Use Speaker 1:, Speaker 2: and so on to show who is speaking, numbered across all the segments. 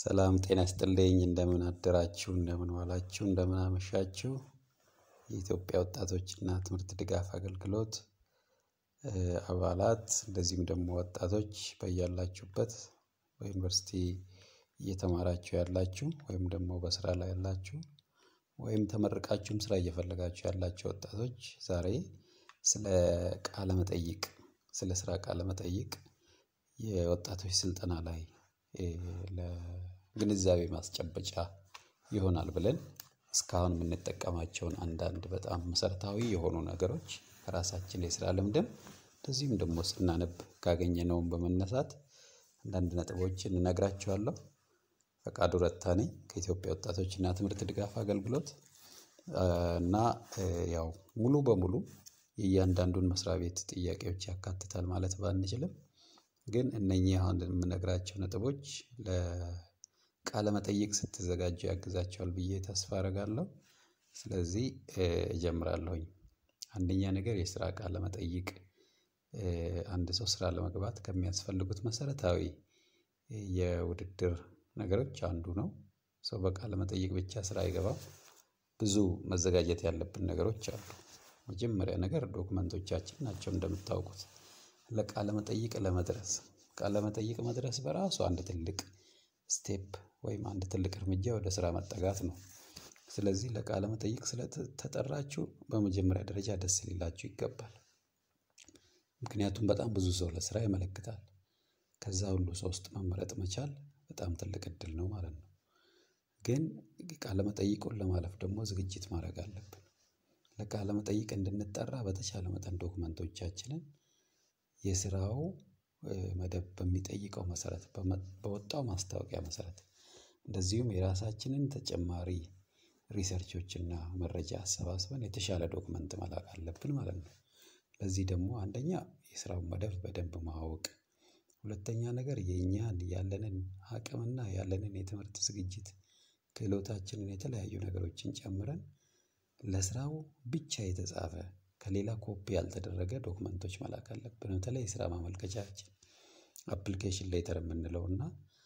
Speaker 1: ሰላም ጤና ይስጥልኝ እንደምን አደራችሁ እንደምን ዋላችሁ እንደምን አመሻችሁ የኢትዮጵያ ወጣቶችና ትምህርት ድጋፍ አገልግሎት አባላት እንደዚህም ደግሞ ወጣቶች በያላችሁበት በዩኒቨርሲቲ እየተማራችሁ ያላችሁ ወይም ደግሞ በስራ ላይ ያላችሁ ወይም ተመርቃችሁም ስራ እየፈለጋችሁ ያላችሁ ወጣቶች ዛሬ ስለ ቃለ መጠይቅ ስለ ስራ ቃለ መጠይቅ የወጣቶች ስልጠና ላይ ለግንዛቤ ማስጨበጫ ይሆናል ብለን እስካሁን የምንጠቀማቸውን አንዳንድ በጣም መሰረታዊ የሆኑ ነገሮች ራሳችን የስራ ልምድም እንደዚህም ደግሞ ስናነብ ካገኘነው በመነሳት አንዳንድ ነጥቦችን እነግራችኋለሁ። ፈቃዱ ረታ ነኝ ከኢትዮጵያ ወጣቶችና ትምህርት ድጋፍ አገልግሎት እና ያው ሙሉ በሙሉ የእያንዳንዱን መስሪያ ቤት ጥያቄዎች ያካትታል ማለት ባንችልም ግን እነኚህ አሁን የምነግራቸው ነጥቦች ለቃለ መጠይቅ ስትዘጋጁ ያግዛቸዋል ብዬ ተስፋ አደርጋለሁ። ስለዚህ እጀምራለሁኝ። አንደኛ ነገር የስራ ቃለ መጠይቅ አንድ ሰው ስራ ለመግባት ከሚያስፈልጉት መሰረታዊ የውድድር ነገሮች አንዱ ነው። ሰው በቃለ መጠይቅ ብቻ ስራ አይገባም። ብዙ መዘጋጀት ያለብን ነገሮች አሉ። መጀመሪያ ነገር ዶክመንቶቻችን ናቸው እንደምታውቁት ለቃለ መጠይቅ ለመድረስ ቃለ መጠይቅ መድረስ በራሱ አንድ ትልቅ ስቴፕ ወይም አንድ ትልቅ እርምጃ ወደ ስራ መጠጋት ነው። ስለዚህ ለቃለ መጠይቅ ስለተጠራችሁ በመጀመሪያ ደረጃ ደስ ሊላችሁ ይገባል። ምክንያቱም በጣም ብዙ ሰው ለስራ ያመለክታል። ከዛ ሁሉ ሰው ውስጥ መመረጥ መቻል በጣም ትልቅ እድል ነው ማለት ነው። ግን ቃለ መጠይቁን ለማለፍ ደግሞ ዝግጅት ማድረግ አለብን። ለቃለ መጠይቅ እንድንጠራ በተቻለ መጠን ዶክመንቶቻችንን የስራው መደብ በሚጠይቀው መሰረት በወጣው ማስታወቂያ መሰረት እንደዚሁም የራሳችንን ተጨማሪ ሪሰርቾችና መረጃ አሰባስበን የተሻለ ዶክመንት መላክ አለብን ማለት ነው። ለዚህ ደግሞ አንደኛ የስራው መደብ በደንብ ማወቅ፣ ሁለተኛ ነገር የኛን ያለንን አቅምና ያለንን የትምህርት ዝግጅት ክህሎታችንን የተለያዩ ነገሮችን ጨምረን ለስራው ብቻ የተጻፈ ከሌላ ኮፒ ያልተደረገ ዶክመንቶች መላክ አለብን። በተለይ የስራ ማመልከቻችን አፕሊኬሽን ሌተር የምንለውና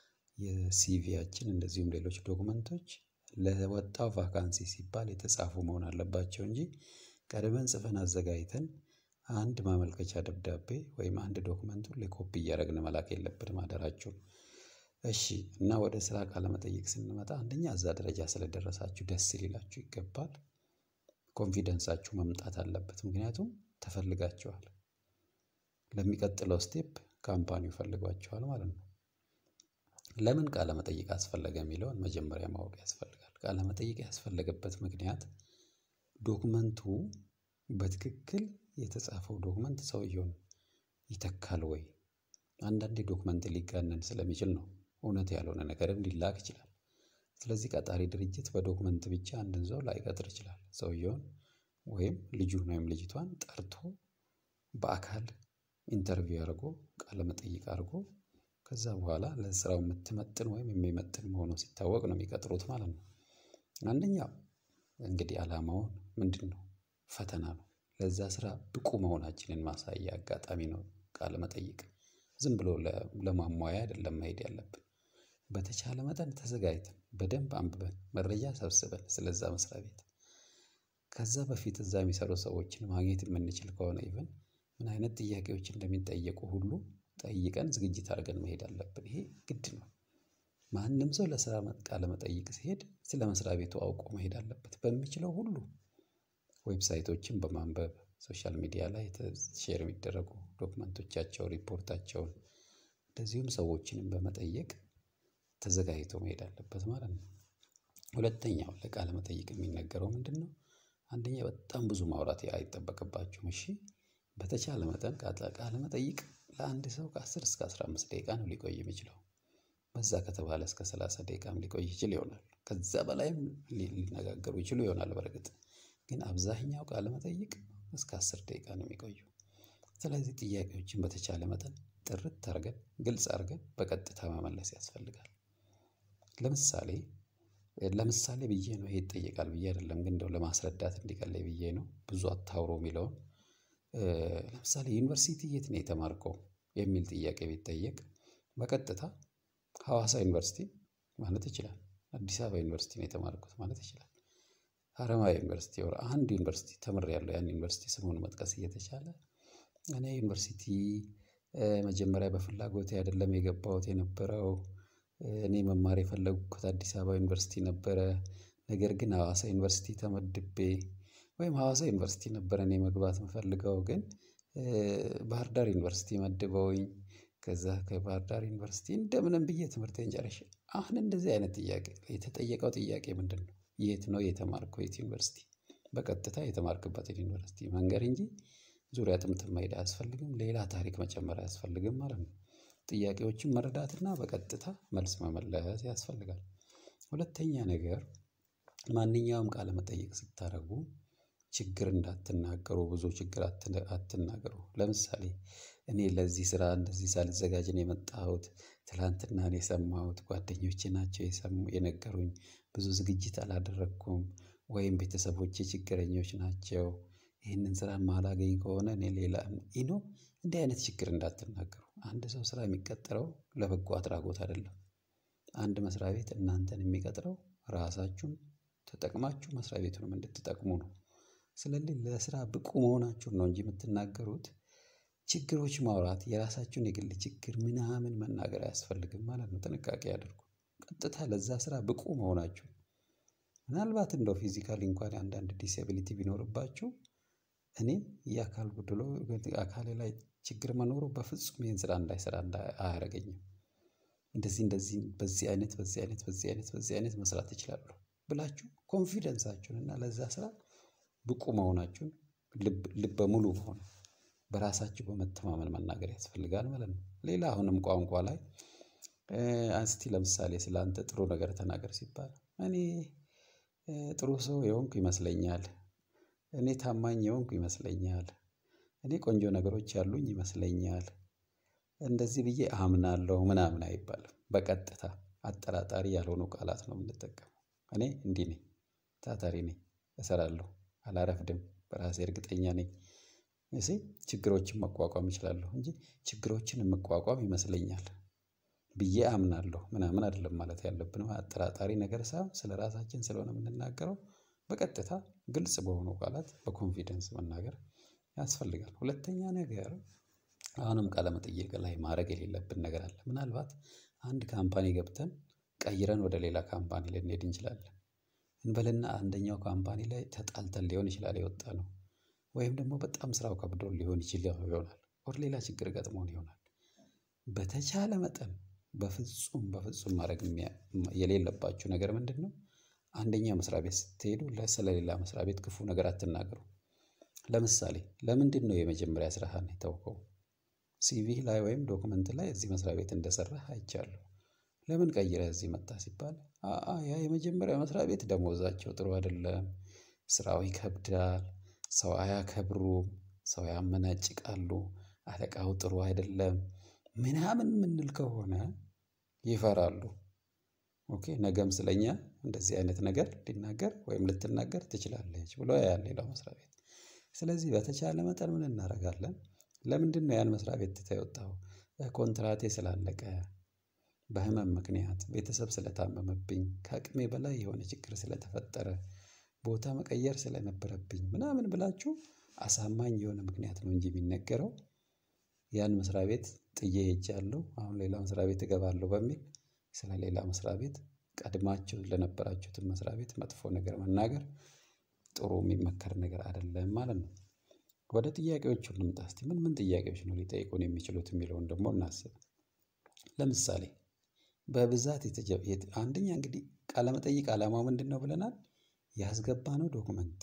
Speaker 1: የሲቪያችን እንደዚሁም ሌሎች ዶክመንቶች ለወጣው ቫካንሲ ሲባል የተጻፉ መሆን አለባቸው እንጂ ቀድመን ጽፈን አዘጋጅተን አንድ ማመልከቻ ደብዳቤ ወይም አንድ ዶክመንቱን ለኮፒ እያደረግን መላክ የለብንም አደራችሁ። እሺ እና ወደ ስራ ቃለ መጠይቅ ስንመጣ አንደኛ እዛ ደረጃ ስለደረሳችሁ ደስ ሊላችሁ ይገባል። ኮንፊደንሳችሁ መምጣት አለበት። ምክንያቱም ተፈልጋችኋል። ለሚቀጥለው ስቴፕ ካምፓኒው ፈልጓችኋል ማለት ነው። ለምን ቃለ መጠይቅ አስፈለገ የሚለውን መጀመሪያ ማወቅ ያስፈልጋል። ቃለ መጠይቅ ያስፈለገበት ምክንያት ዶክመንቱ በትክክል የተጻፈው ዶክመንት ሰውየውን ይተካል ወይ? አንዳንዴ ዶክመንት ሊጋነን ስለሚችል ነው። እውነት ያልሆነ ነገርም ሊላክ ይችላል። ስለዚህ ቀጣሪ ድርጅት በዶክመንት ብቻ አንድን ሰው ላይቀጥር ይችላል። ሰውየውን ወይም ልጁን ወይም ልጅቷን ጠርቶ በአካል ኢንተርቪው አድርጎ ቃለ መጠይቅ አድርጎ ከዛ በኋላ ለስራው የምትመጥን ወይም የሚመጥን መሆኑ ሲታወቅ ነው የሚቀጥሩት ማለት ነው። አንደኛው እንግዲህ ዓላማውን ምንድነው? ፈተና ነው። ለዛ ስራ ብቁ መሆናችንን ማሳያ አጋጣሚ ነው ቃለ መጠይቅ። ዝም ብሎ ለማሟያ አይደለም መሄድ ያለብን። በተቻለ መጠን ተዘጋጅተን በደንብ አንብበን መረጃ ሰብስበን ስለዛ መስሪያ ቤት ከዛ በፊት እዛ የሚሰሩ ሰዎችን ማግኘት የምንችል ከሆነ ኢቭን ምን አይነት ጥያቄዎች እንደሚጠየቁ ሁሉ ጠይቀን ዝግጅት አድርገን መሄድ አለብን። ይሄ ግድ ነው። ማንም ሰው ለስራ ቃለ መጠይቅ ሲሄድ ስለ መስሪያ ቤቱ አውቆ መሄድ አለበት። በሚችለው ሁሉ ዌብሳይቶችን በማንበብ ሶሻል ሚዲያ ላይ ሼር የሚደረጉ ዶክመንቶቻቸው ሪፖርታቸውን እንደዚሁም ሰዎችንም በመጠየቅ ተዘጋጅቶ መሄድ አለበት ማለት ነው። ሁለተኛው ለቃለ መጠይቅ የሚነገረው ምንድነው? አንደኛ በጣም ብዙ ማውራት አይጠበቅባችሁም። እሺ በተቻለ መጠን ቃለ መጠይቅ ለአንድ ሰው ከ10 እስከ 15 ደቂቃ ነው ሊቆይ የሚችለው። በዛ ከተባለ እስከ 30 ደቂቃም ሊቆይ ይችል ይሆናል። ከዛ በላይም ሊነጋገሩ ይችሉ ይሆናል። በርግጥ ግን አብዛኛው ቃለ መጠይቅ እስከ 10 ደቂቃ ነው የሚቆየው። ስለዚህ ጥያቄዎችን በተቻለ መጠን ጥርት አድርገን ግልጽ አድርገን በቀጥታ መመለስ ያስፈልጋል። ለምሳሌ ብዬ ነው ይሄ ይጠየቃል ብዬ አይደለም ግን እንደው ለማስረዳት እንዲቀለይ ብዬ ነው። ብዙ አታውሩ የሚለውን ለምሳሌ ዩኒቨርሲቲ የት ነው የተማርከው የሚል ጥያቄ ቢጠየቅ በቀጥታ ሐዋሳ ዩኒቨርሲቲ ማለት ይችላል። አዲስ አበባ ዩኒቨርሲቲ ነው የተማርኩት ማለት ይችላል። ሀረማያ ዩኒቨርሲቲ ወር አንድ ዩኒቨርሲቲ ተምሬያለሁ። ያን ዩኒቨርሲቲ ስሙን መጥቀስ እየተቻለ እኔ ዩኒቨርሲቲ መጀመሪያ በፍላጎቴ አይደለም የገባሁት የነበረው። እኔ መማር የፈለግኩት አዲስ አበባ ዩኒቨርሲቲ ነበረ። ነገር ግን ሐዋሳ ዩኒቨርሲቲ ተመድቤ ወይም ሐዋሳ ዩኒቨርሲቲ ነበር እኔ መግባት የምፈልገው ግን ባህር ዳር ዩኒቨርሲቲ መድበውኝ ከዛ ከባህር ዳር ዩኒቨርሲቲ እንደምንም ብዬ ትምህርቴን ጨርሼ አሁን እንደዚህ አይነት ጥያቄ የተጠየቀው ጥያቄ ምንድነው? የት ነው የተማርከው? የት ዩኒቨርሲቲ? በቀጥታ የተማርክበትን ዩኒቨርሲቲ መንገር እንጂ ዙሪያ ጥምጥም መሄድ አያስፈልግም። ሌላ ታሪክ መጨመር አያስፈልግም ማለት ነው። ጥያቄዎችን መረዳትና በቀጥታ መልስ መመለስ ያስፈልጋል። ሁለተኛ ነገር ማንኛውም ቃለ መጠይቅ ስታደርጉ ችግር እንዳትናገሩ፣ ብዙ ችግር አትናገሩ። ለምሳሌ እኔ ለዚህ ስራ እንደዚህ ሳልዘጋጅ ነው የመጣሁት፣ ትላንትና ነው የሰማሁት፣ ጓደኞቼ ናቸው የነገሩኝ፣ ብዙ ዝግጅት አላደረኩም፣ ወይም ቤተሰቦቼ ችግረኞች ናቸው፣ ይህንን ስራ ማላገኝ ከሆነ እኔ ሌላ እንዲህ አይነት ችግር እንዳትናገሩ። አንድ ሰው ስራ የሚቀጠረው ለበጎ አድራጎት አይደለም። አንድ መስሪያ ቤት እናንተን የሚቀጥረው ራሳችሁን ተጠቅማችሁ መስሪያ ቤቱንም እንድትጠቅሙ ነው። ስለዚህ ለስራ ብቁ መሆናችሁን ነው እንጂ የምትናገሩት ችግሮች ማውራት የራሳችሁን የግል ችግር ምናምን መናገር አያስፈልግም ማለት ነው። ጥንቃቄ አድርጉ። ቀጥታ ለዛ ስራ ብቁ መሆናችሁ ምናልባት እንደው ፊዚካሊ እንኳን አንዳንድ ዲስኤቢሊቲ ቢኖርባችሁ እኔ የአካል ጉድሎ አካሌ ላይ ችግር መኖሩ በፍጹም ይሄን ስራ እንዳይሰራ አያረገኝም። እንደዚህ በዚህ አይነት መስራት እችላለሁ ብላችሁ ኮንፊደንሳችሁን እና ለዛ ስራ ብቁ መሆናችሁን ልበ ሙሉ መሆን በራሳችሁ በመተማመን መናገር ያስፈልጋል ማለት ነው። ሌላ አሁንም ቋንቋ ላይ እስቲ ለምሳሌ ስላንተ ጥሩ ነገር ተናገር ሲባል እኔ ጥሩ ሰው የሆንኩ ይመስለኛል፣ እኔ ታማኝ የሆንኩ ይመስለኛል፣ እኔ ቆንጆ ነገሮች ያሉኝ ይመስለኛል፣ እንደዚህ ብዬ አምናለሁ ምናምን አይባልም። በቀጥታ አጠራጣሪ ያልሆኑ ቃላት ነው የምንጠቀመው። እኔ እንዲህ ነኝ፣ ታታሪ ነኝ፣ እሰራለሁ፣ አላረፍድም፣ በራሴ እርግጠኛ ነኝ፣ ችግሮችን መቋቋም እችላለሁ እንጂ ችግሮችን መቋቋም ይመስለኛል ብዬ አምናለሁ ምናምን አይደለም ማለት ያለብን። አጠራጣሪ ነገር ሳይሆን ስለራሳችን ስለሆነ የምንናገረው በቀጥታ ግልጽ በሆኑ ቃላት በኮንፊደንስ መናገር ያስፈልጋል። ሁለተኛ ነገር አሁንም ቃለ መጠይቅ ላይ ማድረግ የሌለብን ነገር አለ። ምናልባት አንድ ካምፓኒ ገብተን ቀይረን ወደ ሌላ ካምፓኒ ልንሄድ እንችላለን እንበልና አንደኛው ካምፓኒ ላይ ተጣልተን ሊሆን ይችላል የወጣነው፣ ወይም ደግሞ በጣም ስራው ከብዶን ሊሆን ይችላል ወር ሌላ ችግር ገጥሞን ይሆናል። በተቻለ መጠን በፍጹም ማድረግ የሌለባችሁ ነገር ምንድነው? አንደኛ መስሪያ ቤት ስትሄዱ ስለሌላ መስሪያ ቤት ክፉ ነገር አትናገሩ። ለምሳሌ ለምንድነው የመጀመሪያ ስራህን የተውከው? ሲቪ ላይ ወይም ዶክመንት ላይ እዚህ መስሪያ ቤት እንደሰራህ አይቻለሁ፣ ለምን ቀይረህ እዚህ መጣ ሲባል ያ የመጀመሪያ መስሪያ ቤት ደሞዛቸው ጥሩ አይደለም፣ ስራው ይከብዳል፣ ሰው አያከብሩም፣ ሰው ያመናጭቃሉ፣ አለቃው ጥሩ አይደለም ምናምን ምንል ከሆነ ይፈራሉ። ኦኬ ነገም ስለኛ እንደዚህ አይነት ነገር ሊናገር ወይም ልትናገር ትችላለች ብሎ ያያል ሌላው መስሪያ ቤት። ስለዚህ በተቻለ መጠን ምን እናደርጋለን? ለምንድነው ያን መስሪያ ቤት ትተህ የወጣው? ኮንትራቴ ስላለቀ፣ በህመም ምክንያት፣ ቤተሰብ ስለታመመብኝ፣ ከአቅሜ በላይ የሆነ ችግር ስለተፈጠረ፣ ቦታ መቀየር ስለነበረብኝ ምናምን ብላችሁ አሳማኝ የሆነ ምክንያት ነው እንጂ የሚነገረው ያን መስሪያ ቤት ጥዬ ሄጃለሁ አሁን ሌላ መስሪያ ቤት እገባለሁ በሚል ስለሌላ መስሪያ ቤት ቀድማችሁ ለነበራችሁት መስሪያ ቤት መጥፎ ነገር መናገር ጥሩ የሚመከር ነገር አይደለም ማለት ነው። ወደ ጥያቄዎቹ እንምጣ። እስቲ ምን ጥያቄዎች ነው ሊጠይቁን የሚችሉት የሚለውን ደግሞ እናስብ። ለምሳሌ በብዛት አንደኛ እንግዲህ ቃለ መጠይቅ ዓላማው ምንድነው ብለናል? ያስገባነው ዶክመንት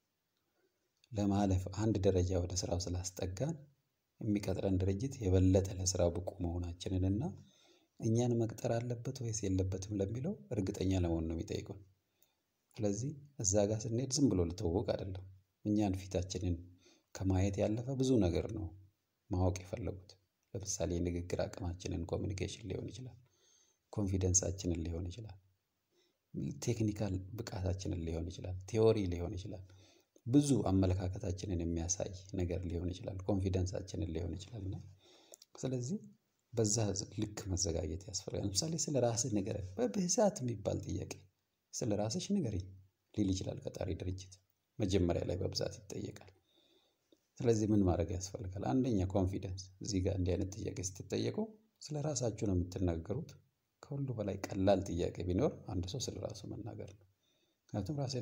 Speaker 1: ለማለፍ አንድ ደረጃ ወደ ስራው ስላስጠጋን የሚቀጥረን ድርጅት የበለጠ ለስራው ብቁ መሆናችንንና እኛን መቅጠር አለበት ወይስ የለበትም ለሚለው እርግጠኛ ለመሆን ነው የሚጠይቁን። ስለዚህ እዛ ጋር ስንሄድ ዝም ብሎ ልትወቅ አይደለም። እኛን ፊታችንን ከማየት ያለፈ ብዙ ነገር ነው ማወቅ የፈለጉት። ለምሳሌ የንግግር አቅማችንን፣ ኮሚኒኬሽን ሊሆን ይችላል፣ ኮንፊደንሳችንን ሊሆን ይችላል፣ ቴክኒካል ብቃታችንን ሊሆን ይችላል፣ ቲዮሪ ሊሆን ይችላል፣ ብዙ አመለካከታችንን የሚያሳይ ነገር ሊሆን ይችላል፣ ኮንፊደንሳችንን ሊሆን ይችላልና ስለዚህ በዛ ልክ መዘጋጀት ያስፈልጋል። ለምሳሌ ስለ ራስህ ንገረኝ በብዛት የሚባል ጥያቄ ስለ ራስሽ ንገረኝ ሊል ይችላል ቀጣሪ ድርጅት መጀመሪያ ላይ በብዛት ይጠየቃል። ስለዚህ ምን ማድረግ ያስፈልጋል? አንደኛ ኮንፊደንስ እዚህ ጋር እንዲህ አይነት ጥያቄ ስትጠየቁ ስለ ራሳችሁ ነው የምትናገሩት። ከሁሉ በላይ ቀላል ጥያቄ ቢኖር አንድ ሰው ስለ ራሱ መናገር ነው። ምክንያቱም ራሴን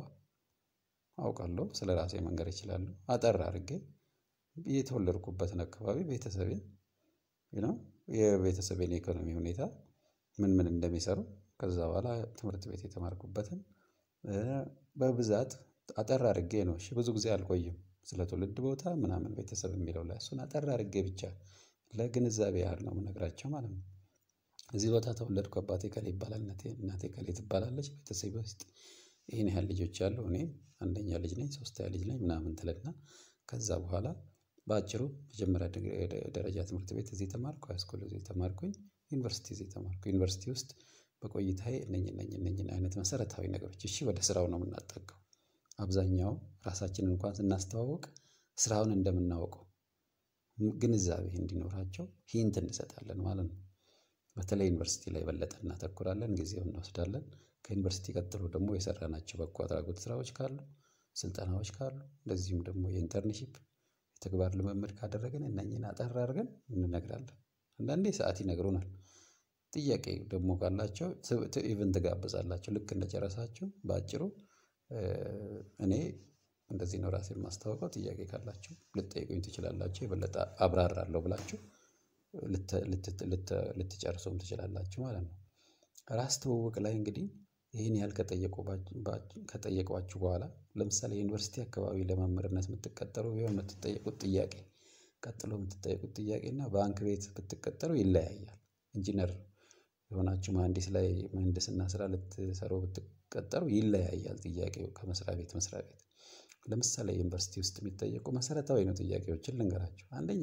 Speaker 1: አውቃለሁ ስለ ራሴ መንገር እችላለሁ። አጠር አድርጌ የተወለድኩበትን አካባቢ ቤተሰቤን የቤተሰቤን ኢኮኖሚ ሁኔታ ምን እንደሚሰሩ ከዛ በኋላ ትምህርት ቤት የተማርኩበትን በብዛት አጠር አድርጌ ነው። እሺ ብዙ ጊዜ አልቆይም ስለ ትውልድ ቦታ ምናምን ቤተሰብ የሚለው ላይ እሱን አጠር አድርጌ ብቻ ለግንዛቤ ያህል ነው የምነግራቸው ማለት ነው። እዚህ ቦታ ተወለድኩ አባቴ ከሌ ይባላል እናቴ ከሌ ትባላለች ቤተሰቤ ውስጥ ይሄን ያህል ልጆች አሉ እኔ አንደኛ ልጅ ነኝ ሶስተኛ ልጅ ነኝ ምናምን ትልና ከዛ በኋላ በአጭሩ መጀመሪያ ደረጃ ትምህርት ቤት እዚህ ተማርኩ ሃይስኩል እዚህ ተማርኩኝ ዩኒቨርሲቲ እዚህ ተማርኩ ዩኒቨርሲቲ ውስጥ በቆይታዬ እነኚህ አይነት መሰረታዊ ነገሮች እሺ ወደ ስራው ነው የምናጠቀው። አብዛኛው ራሳችንን እንኳን ስናስተዋውቅ ስራውን እንደምናውቀው ግንዛቤ እንዲኖራቸው ሂንት እንሰጣለን ማለት ነው። በተለይ ዩኒቨርሲቲ ላይ በለጠ እናተኩራለን ጊዜውን እንወስዳለን። ከዩኒቨርሲቲ ቀጥሎ ደግሞ የሰራናቸው በጎ አድራጎት ስራዎች ካሉ ስልጠናዎች ካሉ እንደዚሁም ደግሞ የኢንተርንሺፕ የተግባር ልምምድ ካደረግን እነኚህን አጠር አድርገን እንነግራለን። አንዳንዴ ሰዓት ይነግሩናል። ጥያቄ ደግሞ ካላቸው ኢቨንት ጋብዛላችሁ ልክ እንደጨረሳችሁ በአጭሩ እኔ እንደዚህ ነው ራሴን ማስተዋወቀው ጥያቄ ካላችሁ ልትጠይቁኝ ትችላላችሁ የበለጠ አብራራለሁ ብላችሁ ልትጨርሱም ትችላላችሁ ማለት ነው። ራስ ትውውቅ ላይ እንግዲህ ይሄን ያህል ከጠየቋችሁ በኋላ ለምሳሌ ዩኒቨርሲቲ አካባቢ ለመምህርነት የምትቀጠሩ ቢሆን የምትጠየቁት ጥያቄ ቀጥሎ የምትጠየቁት ጥያቄና ባንክ ቤት ብትቀጠሩ ይለያያል። ኢንጂነር የሆናችሁ መሐንዲስ ላይ ምህንድስና ስራ ልትሰሩ ብትቀጠሩ ይለያያል ጥያቄው ከመስሪያ ቤት መስሪያ ቤት። ለምሳሌ ዩኒቨርሲቲ ውስጥ የሚጠየቁ መሰረታዊ ነው ጥያቄዎችን ልንገራችሁ። አንደኛ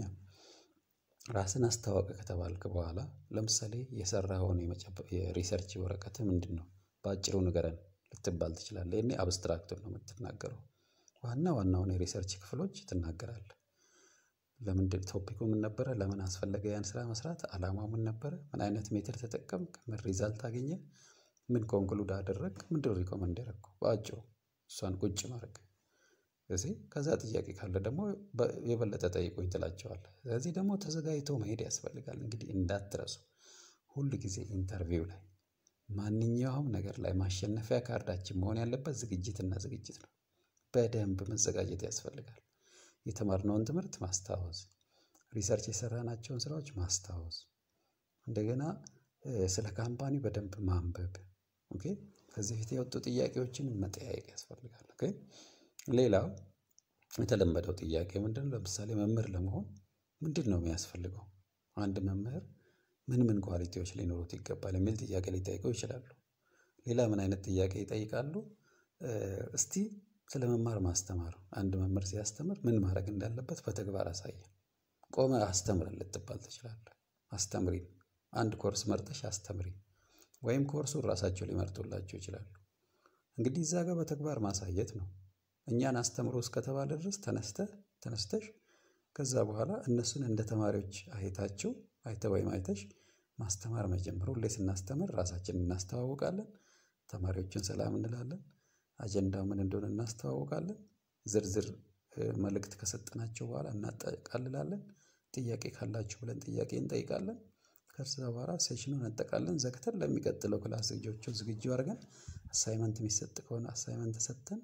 Speaker 1: ራስን አስተዋወቅ ከተባልክ በኋላ ለምሳሌ የሰራኸውን የሪሰርች ወረቀት ምንድነው በአጭሩ ንገረን ልትባል ትችላለህ። እኔ አብስትራክት ነው የምትናገረው ዋናውን የሪሰርች ክፍሎች ትናገራለህ። ለምንድን ቶፒኩ ምን ነበረ ለምን አስፈለገ ያን ስራ መስራት አላማው ምን ነበረ ምን አይነት ሜተድ ተጠቀምክ ምን ሪዛልት አገኘ ምን ኮንክሉድ አደረግ ምንድነው ሪኮመንድ ያደረገው በአጭሩ እሷን ቁጭ ማድረግ። ስለዚህ ከዛ ጥያቄ ካለ ደግሞ የበለጠ ጠይቁኝ ትላቸዋለህ። ስለዚህ ደግሞ ተዘጋጅቶ መሄድ ያስፈልጋል። እንግዲህ እንዳትረሱ ሁል ጊዜ ኢንተርቪው ላይ ማንኛውም ነገር ላይ ማሸነፊያ ካርዳችን መሆን ያለበት ዝግጅት ነው። በደንብ መዘጋጀት ያስፈልጋል። የተማርነውን ትምህርት ማስታወስ ሪሰርች የሰራናቸውን ስራዎች ማስታወስ እንደገና ስለ ካምፓኒ በደንብ ማንበብ ኦኬ ከዚህ ፊት የወጡ ጥያቄዎችን መጠያየቅ ያስፈልጋል። ኦኬ ሌላው የተለመደው ጥያቄ ምንድነው? ለምሳሌ መምህር ለመሆን ምንድነው የሚያስፈልገው? አንድ መምህር ምን ኳሊቲዎች ሊኖሩት ይገባል የሚል ጥያቄ ሊጠይቁ ይችላሉ። ሌላ ምን አይነት ጥያቄ ይጠይቃሉ? እስቲ ስለመማር ማስተማር አንድ መምህር ሲያስተምር ምን ማድረግ እንዳለበት በተግባር አሳየን። ቆመ አስተምረን ልትባል ትችላለህ። አስተምሪ አንድ ኮርስ መርጠሽ አስተምሪ ወይም ኮርሱን ራሳቸው ሊመርጡላችሁ ይችላሉ። እንግዲህ እዛ ጋር በተግባር ማሳየት ነው። እኛን አስተምሮ እስከተባለ ድረስ ተነስተሽ ከዛ በኋላ እነሱን እንደ ተማሪዎች አይተህ ወይም አይተሽ ማስተማር መጀመር። ሁሌ ስናስተምር ራሳችንን እናስተዋውቃለን። ተማሪዎችን ሰላም እንላለን። አጀንዳው ምን እንደሆነ እናስተዋውቃለን። ዝርዝር መልእክት ከሰጠናቸው በኋላ እናጠቃልላለን። ጥያቄ ካላችሁ ብለን ጥያቄ እንጠይቃለን። ከዛ በኋላ ሴሽኑን እንጠቃለን። ዘግተን ለሚቀጥለው ክላስ ልጆቹን ዝግጁ አድርገን አሳይመንት የሚሰጥ ከሆነ አሳይመንት ሰጥተን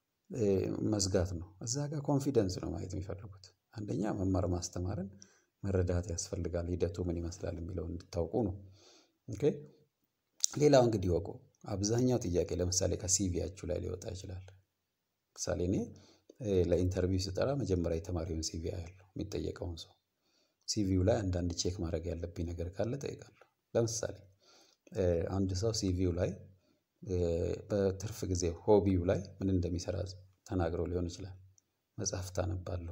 Speaker 1: መዝጋት ነው። እዛ ጋር ኮንፊደንስ ነው ማየት የሚፈልጉት። አንደኛ መማር ማስተማርን መረዳት ያስፈልጋል። ሂደቱ ምን ይመስላል የሚለውን እንድታውቁ ነው። ኦኬ ሌላው እንግዲህ ወቁ አብዛኛው ጥያቄ ለምሳሌ ከሲቪያችሁ ላይ ሊወጣ ይችላል። ለምሳሌ እኔ ለኢንተርቪው ስጠራ መጀመሪያ የተማሪውን ሲቪ አያለሁ። የሚጠየቀውን ሰው ሲቪው ላይ አንዳንድ ቼክ ማድረግ ያለብኝ ነገር ካለ ጠይቃለሁ። ለምሳሌ አንድ ሰው ሲቪው ላይ በትርፍ ጊዜ ሆቢው ላይ ምን እንደሚሰራ ተናግሮ ሊሆን ይችላል። መጽሐፍት አነባለሁ፣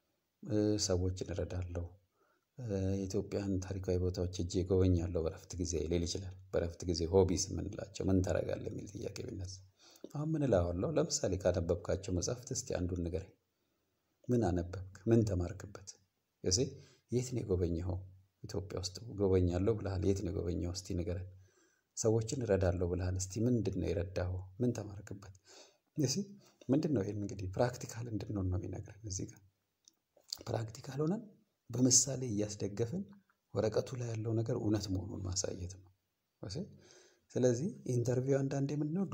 Speaker 1: ሰዎችን እረዳለሁ፣ የኢትዮጵያን ታሪካዊ ቦታዎች ሄጄ እጎበኛለሁ በረፍት ጊዜ ሊል ይችላል። በረፍት ጊዜ ሆቢስ የምንላቸው ምን ታደርጋለህ የሚል ጥያቄ ቢነሳ አሁን ምን እላለሁ? ለምሳሌ ካነበብካቸው መጽሐፍት እስቲ አንዱን ንገረኝ። ምን አነበብክ? ምን ተማርክበት? የት ነው የጎበኘኸው? ኢትዮጵያ ውስጥ ጎበኛለሁ ብለሃል የት ነው ጎበኛው እስቲ ንገረን ሰዎችን እረዳለሁ ብለሃል እስቲ ምንድነው የረዳው ምን ተማርክበት እሺ ምንድነው ይሄን እንግዲህ ፕራክቲካል እንድንሆን ነው የሚነግረን እዚህ ጋር ፕራክቲካል ሆነን በምሳሌ እያስደገፍን ወረቀቱ ላይ ያለው ነገር እውነት መሆኑን ማሳየት ነው እሺ ስለዚህ ኢንተርቪው አንዳንዴ ምንድነው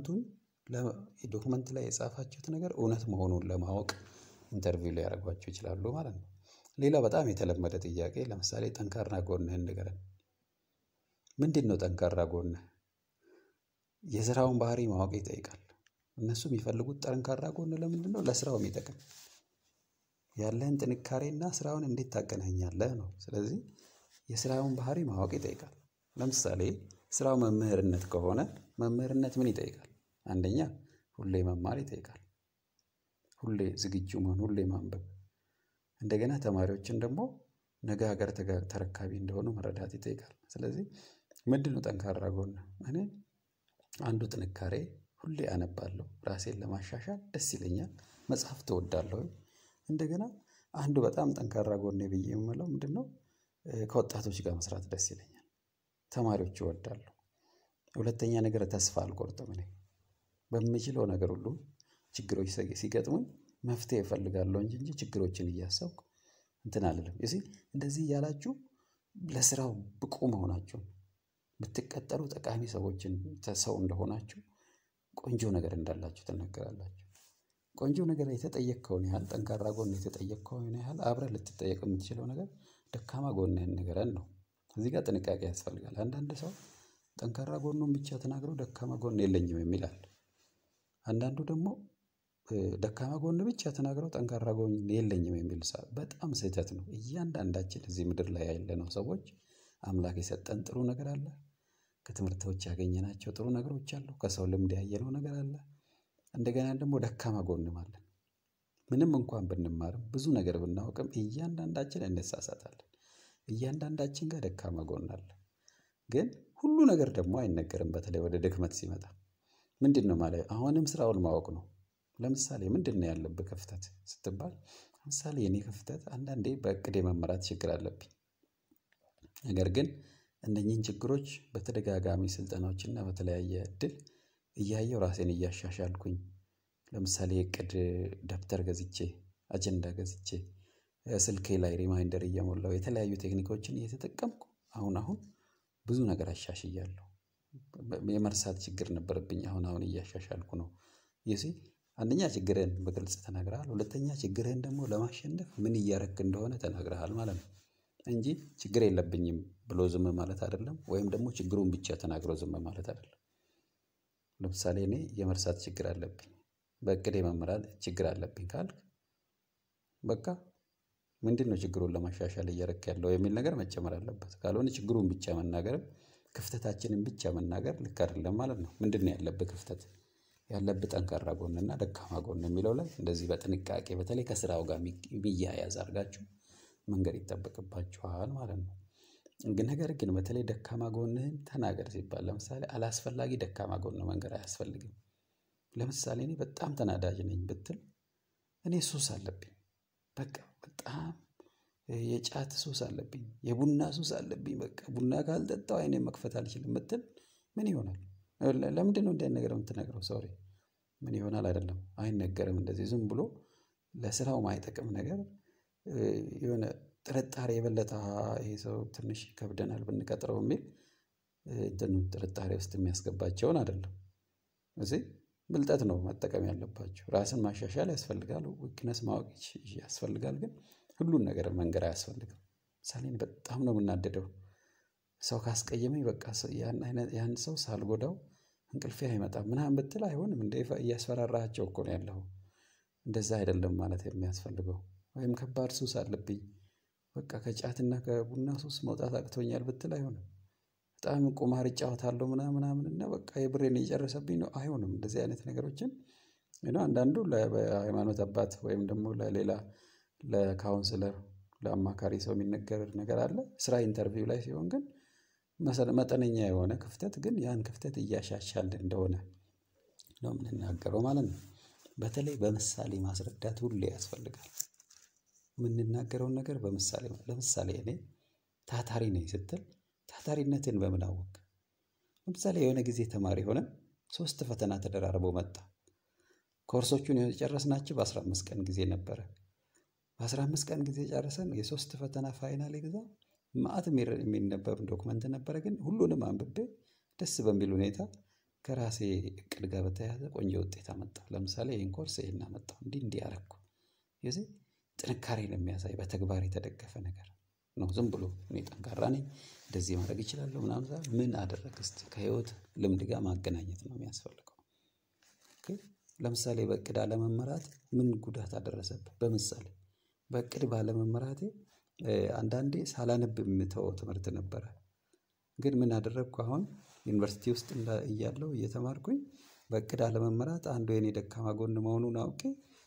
Speaker 1: ዶክመንት ላይ የጻፋችሁት ነገር እውነት መሆኑን ለማወቅ ኢንተርቪው ላይ ያደርጓችሁ ይችላሉ ማለት ነው ሌላ በጣም የተለመደ ጥያቄ ለምሳሌ ጠንካራ ጎንህን ንገረን ምንድነው ጠንካራ ጎንህ የሥራውን ባህሪ ማወቅ ይጠይቃል እነሱ የሚፈልጉት ጠንካራ ጎን ለምንድነው ለሥራው የሚጠቅም ያለህን ጥንካሬና ስራውን እንዴት ታገናኛለህ ነው ስለዚህ የሥራውን ባህሪ ማወቅ ይጠይቃል ለምሳሌ ስራው መምህርነት ከሆነ መምህርነት ምን ይጠይቃል አንደኛ ሁሌ መማር ይጠይቃል ሁሌ ዝግጁ መሆን ሁሌ ማንበብ እንደገና ተማሪዎችን ደግሞ ነገ ሀገር ተረካቢ እንደሆኑ መረዳት ይጠይቃል ስለዚህ ምንድነው ጠንካራ ጎን እኔ አንዱ ጥንካሬ ሁሌ አነባለሁ ራሴን ለማሻሻል ደስ ይለኛል መጽሐፍ ተወዳለሁ እንደገና አንዱ በጣም ጠንካራ ጎኔ ብዬ የምለው ምንድነው ከወጣቶች ጋር መስራት ደስ ይለኛል ተማሪዎች ይወዳሉ ሁለተኛ ነገር ተስፋ አልቆርጥም እኔ በሚችለው ነገር ሁሉ ችግሮች ሲገጥሙኝ መፍትሄ እፈልጋለሁ እንጂ ችግሮችን እያሰብኩ እንትን አልልም እሺ እንደዚህ ያላችሁ ለስራው ብቁ መሆናችሁ ብትቀጠሩ ጠቃሚ ሰዎችን ተሰው እንደሆናችሁ ቆንጆ ነገር እንዳላችሁ ተነገራላችሁ ቆንጆ ነገር የተጠየቀውን ያህል ጠንካራ ጎን የተጠየቀውን ያህል አብረ ልትጠየቅ የምትችለው ነገር ደካማ ጎንህን ንገረን ነው እዚህ ጋር ጥንቃቄ ያስፈልጋል አንዳንድ ሰው ጠንካራ ጎኑን ብቻ ተናግሮ ደካማ ጎን የለኝም የሚላል አንዳንዱ ደግሞ ደካማ ጎን ብቻ ተናግሮ ጠንካራ ጎን የለኝም የሚል ሰው በጣም ስህተት ነው እያንዳንዳችን እዚህ ምድር ላይ ያለነው ሰዎች አምላክ የሰጠን ጥሩ ነገር አለ ከትምህርቶች ያገኘናቸው ጥሩ ነገሮች አሉ ከሰው ልምድ ያየነው ነገር አለ እንደገና ደግሞ ደካማ ጎንም አለ ምንም እንኳን ብንማርም ብዙ ነገር ብናውቅም እያንዳንዳችን እንሳሳታለን እያንዳንዳችን ጋር ደካማ ጎን አለ ግን ሁሉ ነገር ደግሞ አይነገርም በተለይ ወደ ድክመት ሲመጣ ምንድነው ማለት አሁንም ስራውን ማወቅ ነው ለምሳሌ ምንድነው ያለበት ክፍተት ስትባል ለምሳሌ የኔ ክፍተት አንዳንዴ በእቅድ የመመራት ችግር አለብኝ ነገር ግን እነኚህን ችግሮች በተደጋጋሚ ስልጠናዎችና በተለያየ እድል እያየው ራሴን እያሻሻልኩኝ ለምሳሌ እቅድ ደብተር ገዝቼ አጀንዳ ገዝቼ ስልኬ ላይ ሪማይንደር እየሞላው የተለያዩ ቴክኒኮችን እየተጠቀምኩ አሁን ብዙ ነገር አሻሽያለሁ የመርሳት ችግር ነበርብኝ አሁን እያሻሻልኩ ነው ይሲ አንደኛ ችግርን በግልጽ ተናግረሃል ሁለተኛ ችግርን ደግሞ ለማሸነፍ ምን እያረክ እንደሆነ ተናግረሃል ማለት ነው እንጂ ችግር የለብኝም ብሎ ዝም ማለት አይደለም ወይም ደግሞ ችግሩን ብቻ ተናግሮ ዝም ማለት አይደለም ለምሳሌ እኔ የመርሳት ችግር አለብኝ በእቅድ የመመራት ችግር አለብኝ ካልክ በቃ ምንድነው ችግሩን ለማሻሻል እያረክ ያለው የሚል ነገር መጨመር አለበት ካልሆነ ችግሩን ብቻ መናገር ክፍተታችንን ብቻ መናገር ልክ አይደለም ማለት ነው ምንድነው ያለበት ክፍተት ያለበት ጠንካራ ጎንና ደካማ ጎን የሚለው ላይ እንደዚህ በጥንቃቄ በተለይ ከስራው ጋር የሚያያዝ አድርጋችሁ መንገር ይተበቅባችኋል ማለት ነው ነገር ግን በተለይ ደካማ ጎንህን ተናገር ሲባል ለምሳሌ አላስፈላጊ ደካማ ጎን መንገር አያስፈልግም ለምሳሌ እኔ በጣም ተናዳጅ ነኝ ብትል እኔ ሱስ አለብኝ በቃ በጣም የጫት ሱስ አለብኝ የቡና ሱስ አለብኝ በቃ ቡና ካልጠጣው አይኔ መክፈት አልችልም ብትል ምን ይሆናል ለምንድነው እንደ ነገር የምትነግረው ሶሪ ምን ይሆናል አይደለም አይነገርም እንደዚህ ዝም ብሎ ለስራው ማይጠቅም ነገር የሆነ ጥርጣሬ የበለጠ ይሄ ሰው ትንሽ ከብደናል ብንቀጥረው የሚል ጥርጣሬ ውስጥ የሚያስገባቸውን አይደለም እዚህ ብልጠት ነው መጠቀም ያለባችሁ ራስን ማሻሻል ያስፈልጋል ዊክነስ ማወቅ ያስፈልጋል ግን ሁሉን ነገር መንገር አያስፈልግም ሳሌን በጣም ነው የምናደደው ሰው ካስቀየመኝ በቃ ያን ሰው ሳልጎዳው እንቅልፌ አይመጣም ምናምን ብትል አይሆንም እንደ እያስፈራራቸው እኮ ነው ያለው እንደዛ አይደለም ማለት የሚያስፈልገው ወይም ከባድ ሱስ አለብኝ በቃ ከጫትና ከቡና ሱስ መውጣት አቅቶኛል ብትል አይሆንም በጣም ቁማር እጫወታለሁ ምናምን እና በቃ የብሬን እየጨረሰብኝ ነው አይሆንም እንደዚህ አይነት ነገሮችን አንዳንዱ ለሃይማኖት አባት ወይም ደግሞ ለሌላ ለካውንስለር ለአማካሪ ሰው የሚነገር ነገር አለ ስራ ኢንተርቪው ላይ ሲሆን ግን መጠነኛ የሆነ ክፍተት ግን ያን ክፍተት እያሻሻል እንደሆነ ነው የምንናገረው ማለት ነው በተለይ በምሳሌ ማስረዳት ሁሉ ያስፈልጋል የምንናገረው ነገር በምሳሌ ለምሳሌ እኔ ታታሪ ነኝ ስትል ታታሪነትን በምን አወቅ? ለምሳሌ የሆነ ጊዜ ተማሪ ሆነ 3 ፈተና ተደራርቦ መጣ። ኮርሶቹን የጨረስናቸው በ15 ቀን ጊዜ ነበረ። በ15 ቀን ጊዜ ጨርሰን የ3 ፈተና ፋይናል ኤግዛም ማአት የሚነበብ ዶክመንት ነበረ። ግን ሁሉንም አንብቤ ደስ በሚል ሁኔታ ከራሴ እቅድ ጋር በተያያዘ ቆንጆ ውጤት አመጣሁ። ለምሳሌ ይሄን ኮርስ ይሄን አመጣሁ እንዲህ አደረኩ። የዚህ ጥንካሬን የሚያሳይ በተግባር የተደገፈ ነገር ነው። ዝም ብሎ እኔ ጠንካራ ነኝ እንደዚህ ማድረግ እችላለሁ ምናምን ምን አደረክ እስቲ ከህይወት ልምድ ጋር ማገናኘት ነው የሚያስፈልገው። ኦኬ ለምሳሌ በእቅድ አለመመራት ምን ጉዳት አደረሰብህ? በምሳሌ በእቅድ ባለመመራቴ አንዳንዴ ሳላነብ የምተወው ትምህርት ነበረ። ግን ምን አደረግኩ? አሁን ዩኒቨርሲቲ ውስጥ እያለሁ እየተማርኩኝ በእቅድ አለመመራት አንዱ የኔ ደካማ ጎን መሆኑን አውቄ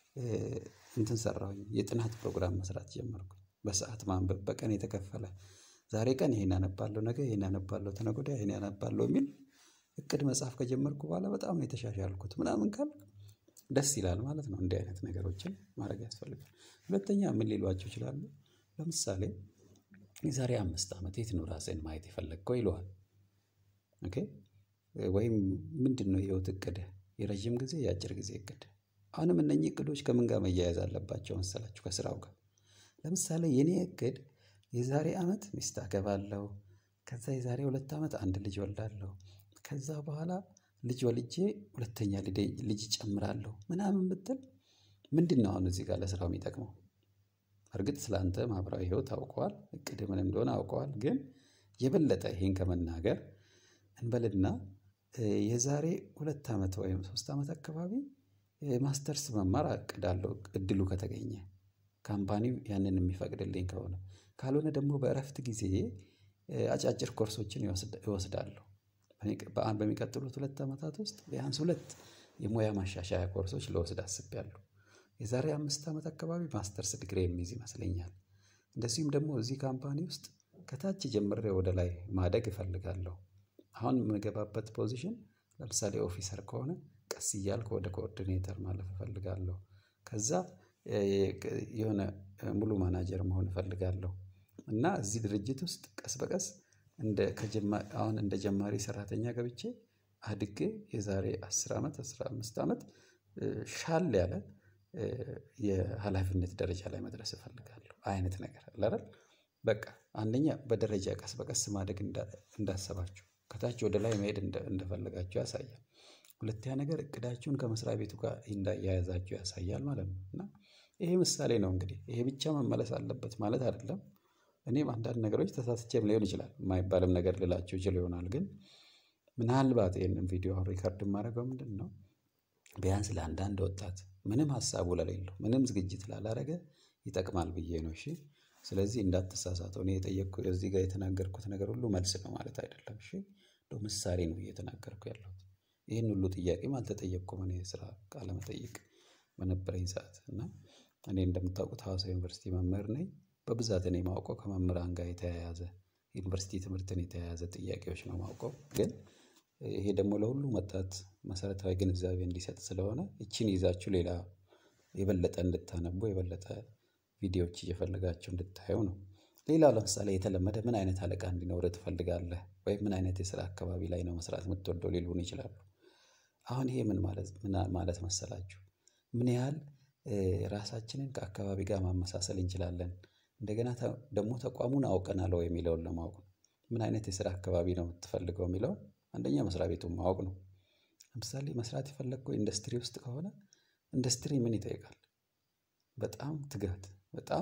Speaker 1: እንትን ሰራሁኝ። የጥናት ፕሮግራም መስራት ጀመርኩ። በሰዓት ማንበብ በቀን የተከፈለ ዛሬ ቀን ይሄን አነባለሁ፣ ነገ ይሄን አነባለሁ፣ ተነገ ወዲያ ይሄን አነባለሁ የሚል እቅድ መጻፍ ከጀመርኩ በኋላ በጣም ነው የተሻሻልኩት። ምናምን ካል ደስ ይላል ማለት ነው። እንዲህ አይነት ነገሮችን ማድረግ ያስፈልጋል። ሁለተኛ ምን ሊሏቸው ይችላሉ? ለምሳሌ የዛሬ 5 ዓመት የት ነው ራስህን ማየት የፈለግከው ይለዋል። ኦኬ ወይም ምንድነው የህይወት እቅድ? የረጅም ጊዜ የአጭር ጊዜ እቅድ? አሁንም እነኚህ እቅዶች ከምን ጋር መያያዝ አለባቸው መሰላችሁ? ከስራው ጋር። ለምሳሌ የኔ እቅድ የዛሬ ዓመት ሚስት አገባለሁ፣ ከዛ የዛሬ 2 ዓመት አንድ ልጅ ወልዳለሁ፣ ከዛ በኋላ ልጅ ወልጄ ሁለተኛ ልጅ ጨምራለሁ ምናምን ብትል ምንድነው አሁን እዚህ ጋር ለስራው የሚጠቅመው? እርግጥ ስላንተ ማህበራዊ ህይወት አውቀዋል፣ እቅድ ምን እንደሆነ አውቀዋል። ግን የበለጠ ይሄን ከመናገር እንበልና የዛሬ 2 ዓመት ወይም 3 ዓመት አካባቢ ማስተርስ መማር አቅዳለሁ እድሉ ከተገኘ ካምፓኒው ያንን የሚፈቅድልኝ ከሆነ፣ ካልሆነ ደግሞ በእረፍት ጊዜ አጫጭር ኮርሶችን ይወስዳለሁ። በሚቀጥሉት 2 ዓመታት ውስጥ ቢያንስ 2 የሙያ ማሻሻያ ኮርሶች ልወስድ አስቤያለሁ። የዛሬ 5 ዓመት አካባቢ ማስተርስ ዲግሪ የሚይዝ ይመስለኛል። እንደዚሁም ደግሞ እዚህ ካምፓኒ ውስጥ ከታች ጀምሬ ወደ ላይ ማደግ እፈልጋለሁ። አሁን የምገባበት ፖዚሽን ለምሳሌ ኦፊሰር ከሆነ ቀስ እያልኩ ወደ ኮኦርዲኔተር ማለፍ እፈልጋለሁ። ከዛ የሆነ ሙሉ ማናጀር መሆን እፈልጋለሁ። እና እዚህ ድርጅት ውስጥ ቀስ በቀስ አሁን እንደ ጀማሪ ሰራተኛ ገብቼ አድጌ የዛሬ 10 ዓመት 15 ዓመት ሻል ያለ የኃላፊነት ደረጃ ላይ መድረስ እፈልጋለሁ አይነት ነገር አለ አይደል? በቃ አንደኛ በደረጃ ቀስ በቀስ ማደግ እንዳሰባችሁ ከታች ወደ ላይ መሄድ እንደፈለጋችሁ ያሳያል። ሁለተኛ ነገር እቅዳችሁን ከመስሪያ ቤቱ ጋር እንዳያያዛችሁ ያሳያል ማለት ነው። እና ይሄ ምሳሌ ነው። እንግዲህ ይሄ ብቻ መመለስ አለበት ማለት አይደለም። እኔም አንዳንድ ነገሮች ተሳስቼም ሊሆን ይችላል፣ የማይባልም ነገር ልላችሁ ይችል ይሆናል። ግን ምናልባት ይሄንን ቪዲዮ ሪከርድ የማደርገው ምንድነው ቢያንስ ለአንዳንድ ወጣት ምንም ሐሳቡ ለሌለው ምንም ዝግጅት ላላረገ ይጠቅማል ብዬ ነው። እሺ ስለዚህ እንዳትሳሳተው። እኔ የጠየቅኩት እዚህ ጋር የተናገርኩት ነገር ሁሉ መልስ ነው ማለት አይደለም። እሺ ምሳሌ ነው እየተናገርኩ ያለሁት። ይሄን ሁሉ ጥያቄም አልተጠየቅኩም እኔ ስራ ቃለ መጠይቅ በነበረኝ ሰዓት። እና እኔ እንደምታውቁት ሐዋሳ ዩኒቨርሲቲ መምህር ነኝ። በብዛት እኔ ማውቀው ከመምህራን ጋር የተያያዘ ዩኒቨርሲቲ ትምህርትን የተያያዘ ጥያቄዎች ነው ማውቀው። ግን ይሄ ደግሞ ለሁሉ ወጣት መሰረታዊ ግንዛቤ እንዲሰጥ ስለሆነ እቺን ይዛችሁ ሌላ የበለጠ እንድታነቡ የበለጠ ቪዲዮዎች እየፈለጋችሁ እንድታዩ ነው። ሌላው ለምሳሌ የተለመደ ምን አይነት አለቃ እንዲኖርህ ትፈልጋለህ ወይ ምን አይነት የስራ አካባቢ ላይ ነው መስራት የምትወደው ሊሉን ይችላሉ። አሁን ይሄ ምን ማለት መሰላችሁ? ምን ያህል ራሳችንን ከአካባቢ ጋር ማመሳሰል እንችላለን፣ እንደገና ደግሞ ተቋሙን አውቀናል ወይ የሚለውን ለማወቅ ነው። ምን አይነት የስራ አካባቢ ነው የምትፈልገው የሚለው አንደኛ መስሪያ ቤቱን ማወቅ ነው። ለምሳሌ መስራት የፈለግከው ኢንዱስትሪ ውስጥ ከሆነ ኢንዱስትሪ ምን ይጠይቃል? በጣም ትጋት፣ በጣም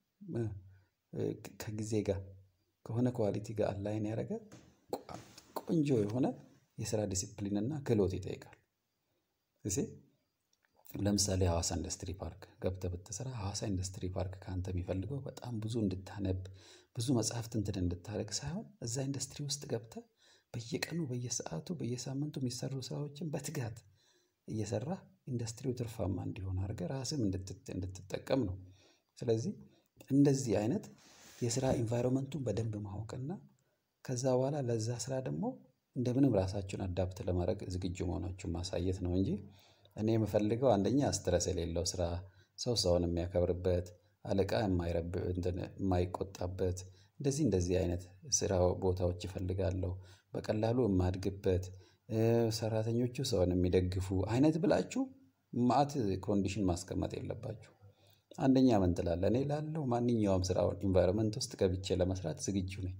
Speaker 1: ከጊዜ ጋር ከሆነ ኳሊቲ ጋር አላይን ያደረገ ቆንጆ የሆነ የስራ ዲሲፕሊን እና ክህሎት ይጠይቃል። እዚህ ለምሳሌ ሐዋሳ ኢንዱስትሪ ፓርክ ገብተህ ብትሰራ ሐዋሳ ኢንዱስትሪ ፓርክ ካንተ የሚፈልገው በጣም ብዙ እንድታነብ ብዙ መጽሐፍትን እንድታረግ ሳይሆን እዛ ኢንዱስትሪ ውስጥ ገብተህ በየቀኑ በየሰዓቱ በየሳምንቱ የሚሰሩ ስራዎችን በትጋት እየሰራህ ኢንዱስትሪው ትርፋማ እንዲሆን አድርገህ ራስህም እንድትጠቀም ነው። ስለዚህ እንደዚህ አይነት የስራ ኢንቫይሮመንቱን በደንብ ማወቅና ከዛ በኋላ ለዛ ስራ ደግሞ እንደምንም ራሳችሁን አዳፕት ለማድረግ ዝግጁ መሆናችሁን ማሳየት ነው እንጂ እኔ የምፈልገው አንደኛ ስትረስ የሌለው ስራ፣ ሰውን የሚያከብርበት፣ አለቃ የማይቆጣበት፣ እንደዚህ አይነት ስራ ቦታዎች ይፈልጋለሁ በቀላሉ የማድግበት ሰራተኞቹ ሰውን የሚደግፉ አይነት ብላችሁ ማት ኮንዲሽን ማስቀመጥ የለባችሁ አንደኛ ምን ትላለህ እኔ ላለው ማንኛውም ስራው ኢንቫይሮንመንት ውስጥ ገብቼ ለመስራት ዝግጁ ነኝ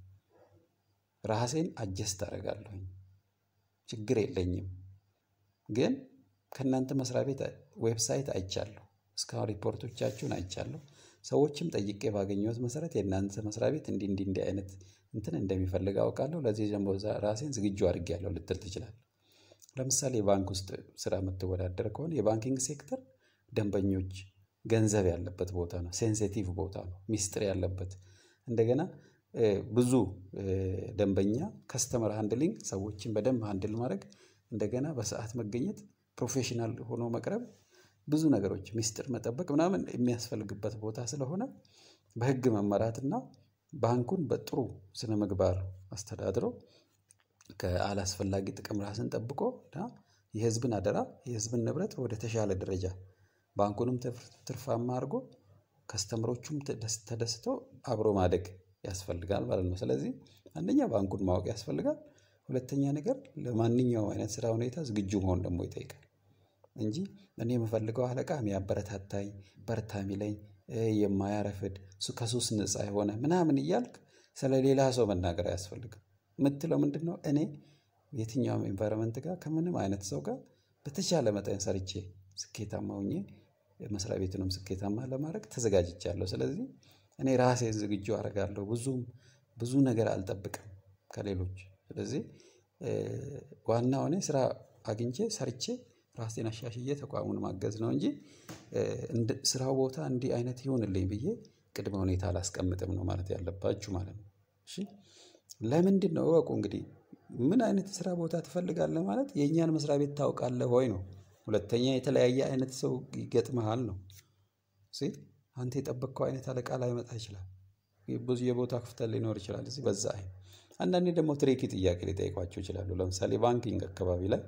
Speaker 1: ራሴን አጀስት አደርጋለሁ ችግር የለኝም ግን ከናንተ መስሪያ ቤት ዌብሳይት አይቻለሁ እስካሁን ሪፖርቶቻችሁን አይቻለሁ ሰዎችም ጠይቄ ባገኘሁት መሰረት የናንተ መስሪያ ቤት እንዲ አይነት እንትን እንደሚፈልግ አውቃለሁ ለዚህ ደግሞ ራሴን ዝግጁ አድርጌያለሁ ልትል ትችላለህ ለምሳሌ ባንክ ውስጥ ስራ መተወዳደር ከሆነ የባንኪንግ ሴክተር ደንበኞች ገንዘብ ያለበት ቦታ ነው ሴንሲቲቭ ቦታ ነው ሚስጥር ያለበት እንደገና ብዙ ደንበኛ ከስተመር ሃንድሊንግ ሰዎችን በደንብ ሃንድል ማድረግ እንደገና በሰዓት መገኘት ፕሮፌሽናል ሆኖ መቅረብ ብዙ ነገሮች ሚስጥር መጠበቅ ምናምን የሚያስፈልግበት ቦታ ስለሆነ በህግ መመራትና ባንኩን በጥሩ ስነ ምግባር አስተዳድሮ ከአላስፈላጊ ጥቅም ራስን ጠብቆና የህዝብን አደራ የህዝብን ንብረት ወደ ተሻለ ደረጃ ባንኩንም ትርፋማ አድርጎ ከስተመሮቹም ተደስተው አብሮ ማደግ ያስፈልጋል ማለት ነው ስለዚህ አንደኛ ባንኩን ማወቅ ያስፈልጋል ሁለተኛ ነገር ለማንኛውም አይነት ስራ ሁኔታ ዝግጁ መሆን ደግሞ ይጠይቃል እንጂ እኔ የምፈልገው አለቃ የሚያበረታታኝ በርታ የሚለኝ የማያረፍድ ከሱስ ነፃ የሆነ ምናምን ይያልክ ስለሌላ ሰው መናገር ያስፈልጋል ምትለው ምንድነው እኔ የትኛውም ኢንቫይሮንመንት ጋር ከምንም አይነት ሰው ጋር በተቻለ መጠን ሰርቼ ስኬታማ ሆኜ መስሪያ ቤቱንም ስኬታማ ለማድረግ ተዘጋጅቻለሁ ስለዚህ እኔ ራሴ ዝግጁ አደርጋለሁ ብዙ ነገር አልጠብቅም ከሌሎች ስለዚህ ዋናው እኔ ስራ አግኝቼ ሰርቼ ራሴን አሻሽዬ ተቋሙን ማገዝ ነው እንጂ ስራው ቦታ እንዲ አይነት ይሆንልኝ ብዬ ቅድመ ሁኔታ አላስቀምጥም ነው ማለት ያለባችሁ ማለት ነው እሺ ለምንድን ነው ወቁ እንግዲህ ምን አይነት ስራ ቦታ ትፈልጋለህ ማለት የኛን መስሪያ ቤት ታውቃለህ ሆይ ነው ሁለተኛ የተለያየ አይነት ሰው ይገጥመሃል ነው እሺ አንተ የጠበቅከው አይነት አለቃ ላይ መጣ ይችላል ብዙ የቦታ ክፍተት ሊኖር ይችላል እዚህ በዛ አይነት አንዳንዴ ደግሞ ትሪኪ ጥያቄ ሊጠይቋቸው ይችላሉ ለምሳሌ ባንኪንግ አካባቢ ላይ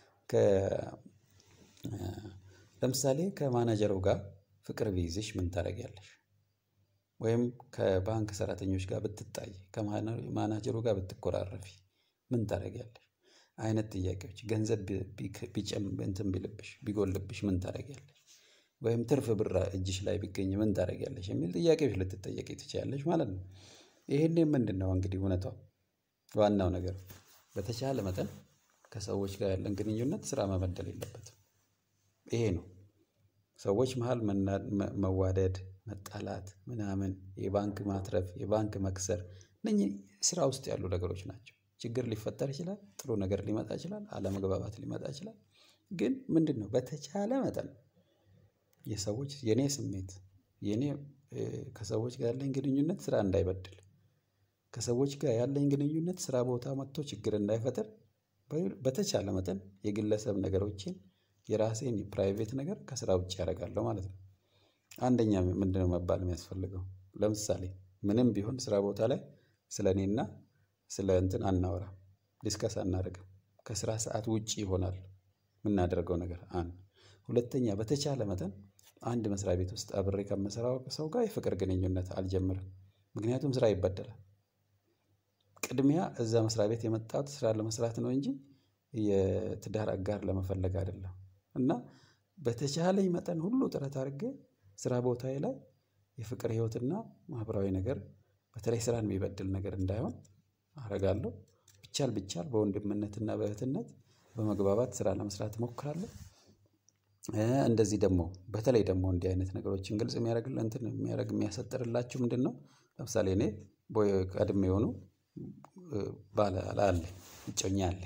Speaker 1: ለምሳሌ ከማናጀሩ ጋር ፍቅር ቢይዝሽ ምን ታደርጊያለሽ ወይም ከባንክ ሰራተኞች ጋር ብትጣይ ከማናጀሩ ጋር ብትቆራረፊ ምን ታደርጊያለሽ አይነት ጥያቄዎች ገንዘብ እንትን ቢልብሽ ቢጎልብሽ ምን ታደርጊያለሽ ወይም ትርፍ ብር እጅሽ ላይ ቢገኝ ምን ታደርጊያለሽ የሚል ጥያቄዎች ልትጠየቂ ትችያለሽ ማለት ነው ይሄኔ ምንድነው እንግዲህ እውነታው ዋናው ነገር በተቻለ መጠን ከሰዎች ጋር ያለን ግንኙነት ስራ መበደል የለበትም ይሄ ነው ሰዎች መሃል መዋደድ መጣላት ምናምን የባንክ ማትረፍ የባንክ መክሰር እነኚህ ስራ ውስጥ ያሉ ነገሮች ናቸው ችግር ሊፈጠር ይችላል ጥሩ ነገር ሊመጣ ይችላል አለመግባባት ሊመጣ ይችላል ግን ምንድነው በተቻለ መጠን የሰዎች የኔ ስሜት የኔ ከሰዎች ጋር ያለኝ ግንኙነት ስራ እንዳይበድል ከሰዎች ጋር ያለኝ ግንኙነት ስራ ቦታ መጥቶ ችግር እንዳይፈጠር በተቻለ መጠን የግለሰብ ነገሮችን የራሴን ፕራይቬት ነገር ከስራ ውጭ ያደርጋለሁ ማለት ነው አንደኛ ምንድነው መባል የሚያስፈልገው ለምሳሌ ምንም ቢሆን ስራ ቦታ ላይ ስለኔና ስለ እንትን አናወራ ዲስከስ አናደርግም ከስራ ሰዓት ውጪ ይሆናል ምናደርገው ነገር ሁለተኛ በተቻለ መጠን አንድ መስሪያ ቤት ውስጥ አብሬ ከመሰራው ሰው ጋር የፍቅር ግንኙነት አልጀምርም ምክንያቱም ስራ ይበደላል ቅድሚያ እዛ መስሪያ ቤት የመጣሁት ስራ ለመስራት ነው እንጂ የትዳር አጋር ለመፈለግ አይደለም እና በተቻለኝ መጠን ሁሉ ጥረት አድርጌ ስራ ቦታዬ ላይ የፍቅር ህይወትና ማህበራዊ ነገር በተለይ ስራን የሚበድል ነገር እንዳይሆን አረጋለሁ ቢቻል በወንድምነትና በእህትነት በመግባባት ስራ ለመስራት ሞክራለሁ እንደዚህ ደግሞ በተለይ ደግሞ እንዲህ አይነት ነገሮችን ግልጽ የሚያደርግልን እንትን የሚያሰጥርላችሁ ምንድነው ለምሳሌ እኔ ቀድሜ ሆኖ ባለ አለ እጮኛ አለ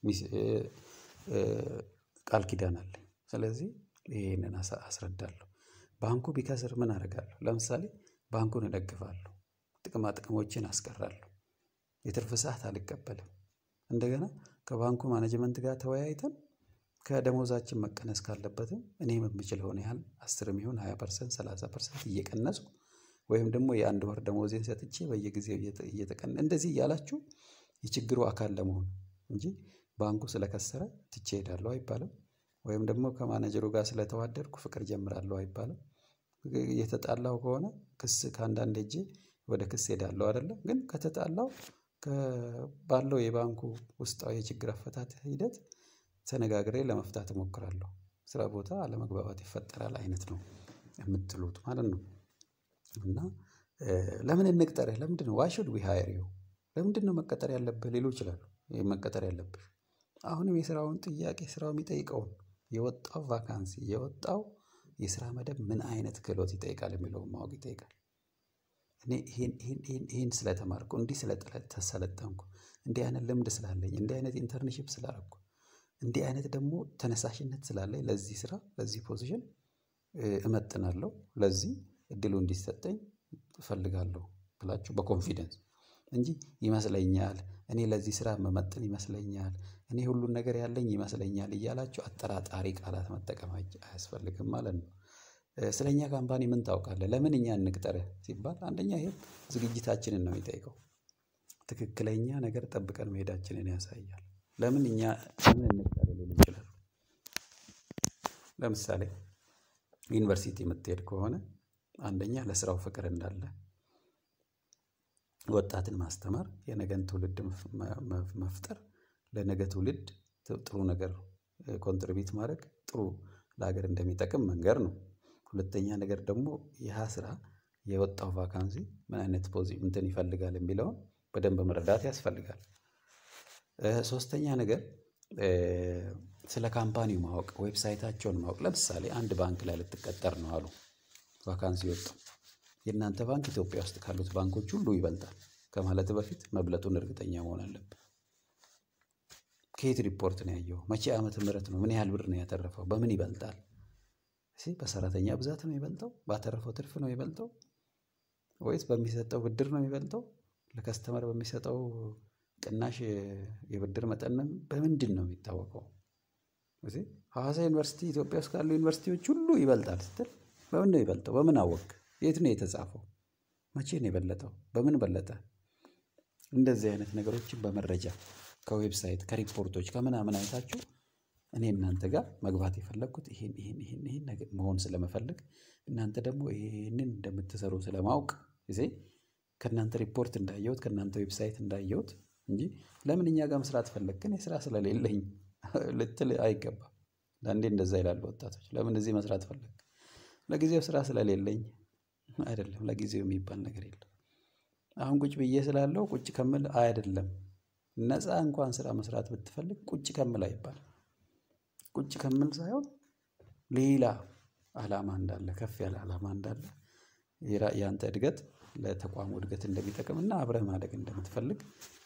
Speaker 1: ቃል ኪዳን አለ ስለዚህ ይሄንን አስረዳለሁ ባንኩ ቢከስር ምን አደርጋለሁ ለምሳሌ ባንኩን እደግፋለሁ ጥቅሞችን አስቀራለሁ የትርፍ ሰዓት አልቀበልም እንደገና ከባንኩ ማኔጅመንት ጋር ተወያይተን ከደሞዛችን መቀነስ ካለበትም እኔ የምችለው ያህል 10 ይሁን 20% 30% እየቀነስኩ ወይም ደግሞ የአንድ ወር ደሞዜን ሰጥቼ በየጊዜው እየተቀነ እንደዚህ ያላችሁ የችግሩ አካል ለመሆን እንጂ ባንኩ ስለከሰረ ትቼ ሄዳለሁ አይባልም ወይም ደግሞ ከማኔጀሩ ጋር ስለተዋደድኩ ፍቅር ጀምራለሁ አይባልም የተጣላው ከሆነ ክስ ካንዳንድ እጄ ወደ ክስ ሄዳለሁ አይደለ? ግን ከተጣላው ባለው የባንኩ ውስጣዊ የችግር አፈታት ሂደት ተነጋግሬ ለመፍታት እሞክራለሁ። ስራ ቦታ አለመግባባት ይፈጠራል አይነት ነው የምትሉት ማለት ነው። እና ለምን እንቅጠርህ? ለምንድን ነው why should we hire you? ለምንድን ነው መቀጠር ያለብህ ሊሉ ይችላሉ። መቀጠር ያለብህ አሁንም የስራውን ጥያቄ ስራው የሚጠይቀውን የወጣው ቫካንሲ የወጣው የስራ መደብ ምን አይነት ክህሎት ይጠይቃል የሚለውን ማወቅ ይጠይቃል። እኔ ይሄን ስለተማርኩ እንዲህ ስለተሰለጠንኩ እንዲህ አይነት ልምድ ስላለኝ እንዲህ አይነት ኢንተርንሺፕ ስላደረኩ እንዲህ አይነት ደግሞ ተነሳሽነት ስላለኝ ለዚህ ስራ ለዚህ ፖዚሽን እመጥናለሁ ለዚህ እድሉ እንዲሰጠኝ እፈልጋለሁ ብላችሁ በኮንፊደንስ እንጂ ይመስለኛል እኔ ለዚህ ስራ መመጥን ይመስለኛል እኔ ሁሉን ነገር ያለኝ ይመስለኛል እያላችሁ አጠራጣሪ ቃላት መጠቀም አያስፈልግም ማለት ነው። ስለኛ ካምፓኒ ምን ታውቃለህ? ለምን እኛ እንቅጠርህ ሲባል አንደኛ ይሄ ዝግጅታችንን ነው የሚጠይቀው። ትክክለኛ ነገር ጠብቀን መሄዳችንን ያሳያል። ለምን እንቅጠርህ ሊሉ ይችላሉ። ለምሳሌ ዩኒቨርሲቲ የምትሄድ ከሆነ አንደኛ ለስራው ፍቅር እንዳለ ወጣትን ማስተማር የነገን ትውልድ መፍጠር ለነገ ትውልድ ጥሩ ነገር ኮንትሪቢዩት ማድረግ ጥሩ ለሀገር እንደሚጠቅም መንገር ነው። ሁለተኛ ነገር ደግሞ ይህ ስራ የወጣው ቫካንሲ ምን አይነት ፖዚሽን ይፈልጋል የሚለውን በደንብ መረዳት ያስፈልጋል። ሶስተኛ ነገር ስለ ካምፓኒው ማወቅ ዌብሳይታቸውን ማወቅ። ለምሳሌ አንድ ባንክ ላይ ልትቀጠር ነው አሉ ቫካንሲ ወጣ። የእናንተ ባንክ ኢትዮጵያ ውስጥ ካሉት ባንኮች ሁሉ ይበልጣል ከማለት በፊት መብለጡን እርግጠኛ መሆን አለብን። ከየት ሪፖርት ነው ያየው? መቼ ዓመተ ምህረት ነው? ምን ያህል ብር ነው ያተረፈው? በምን ይበልጣል? በሰራተኛ ብዛት ነው ይበልጠው? ባተረፈው ትርፍ ነው ይበልጠው? ወይስ በሚሰጠው ብድር ነው ይበልጠው? ለከስተመር በሚሰጠው ቅናሽ የብድር መጠን በምንድን ነው የሚታወቀው? ሐዋሳ ዩኒቨርሲቲ ኢትዮጵያ ውስጥ ካሉ ዩኒቨርሲቲዎች ሁሉ ይበልጣል ስትል በምን ነው ይበልጠው? በምን አወቅ? የት ነው የተጻፈው? መቼ ነው የበለጠው? በምን በለጠ? እንደዚህ አይነት ነገሮችን በመረጃ ከዌብሳይት ከሪፖርቶች ከምናምን አይታችሁ እኔ እናንተ ጋር መግባት የፈለኩት ይሄን ነገር መሆን ስለመፈልግ እናንተ ደግሞ ይሄንን እንደምትሰሩ ስለማውቅ ከእናንተ ሪፖርት እንዳየሁት ከእናንተ ዌብሳይት እንዳየሁት እንጂ ለምን እኛ ጋር መስራት ፈለግን የስራ ስለሌለኝ ልትል አይገባም። አንዴ እንደዛ ይላሉ ወጣቶች። ለምን እዚህ መስራት ፈለግ? ለጊዜው ስራ ስለሌለኝ አይደለም። ለጊዜው የሚባል ነገር የለም። አሁን ቁጭ ብዬ ስላለው ቁጭ ከምል አይደለም። ነፃ እንኳን ስራ መስራት ብትፈልግ ቁጭ ከምል አይባል። ቁጭ ከምል ሳይሆን ሌላ አላማ እንዳለ ከፍ ያለ አላማ እንዳለ ያንተ እድገት ለተቋሙ እድገት እንደሚጠቅምና አብረህ ማደግ እንደምትፈልግ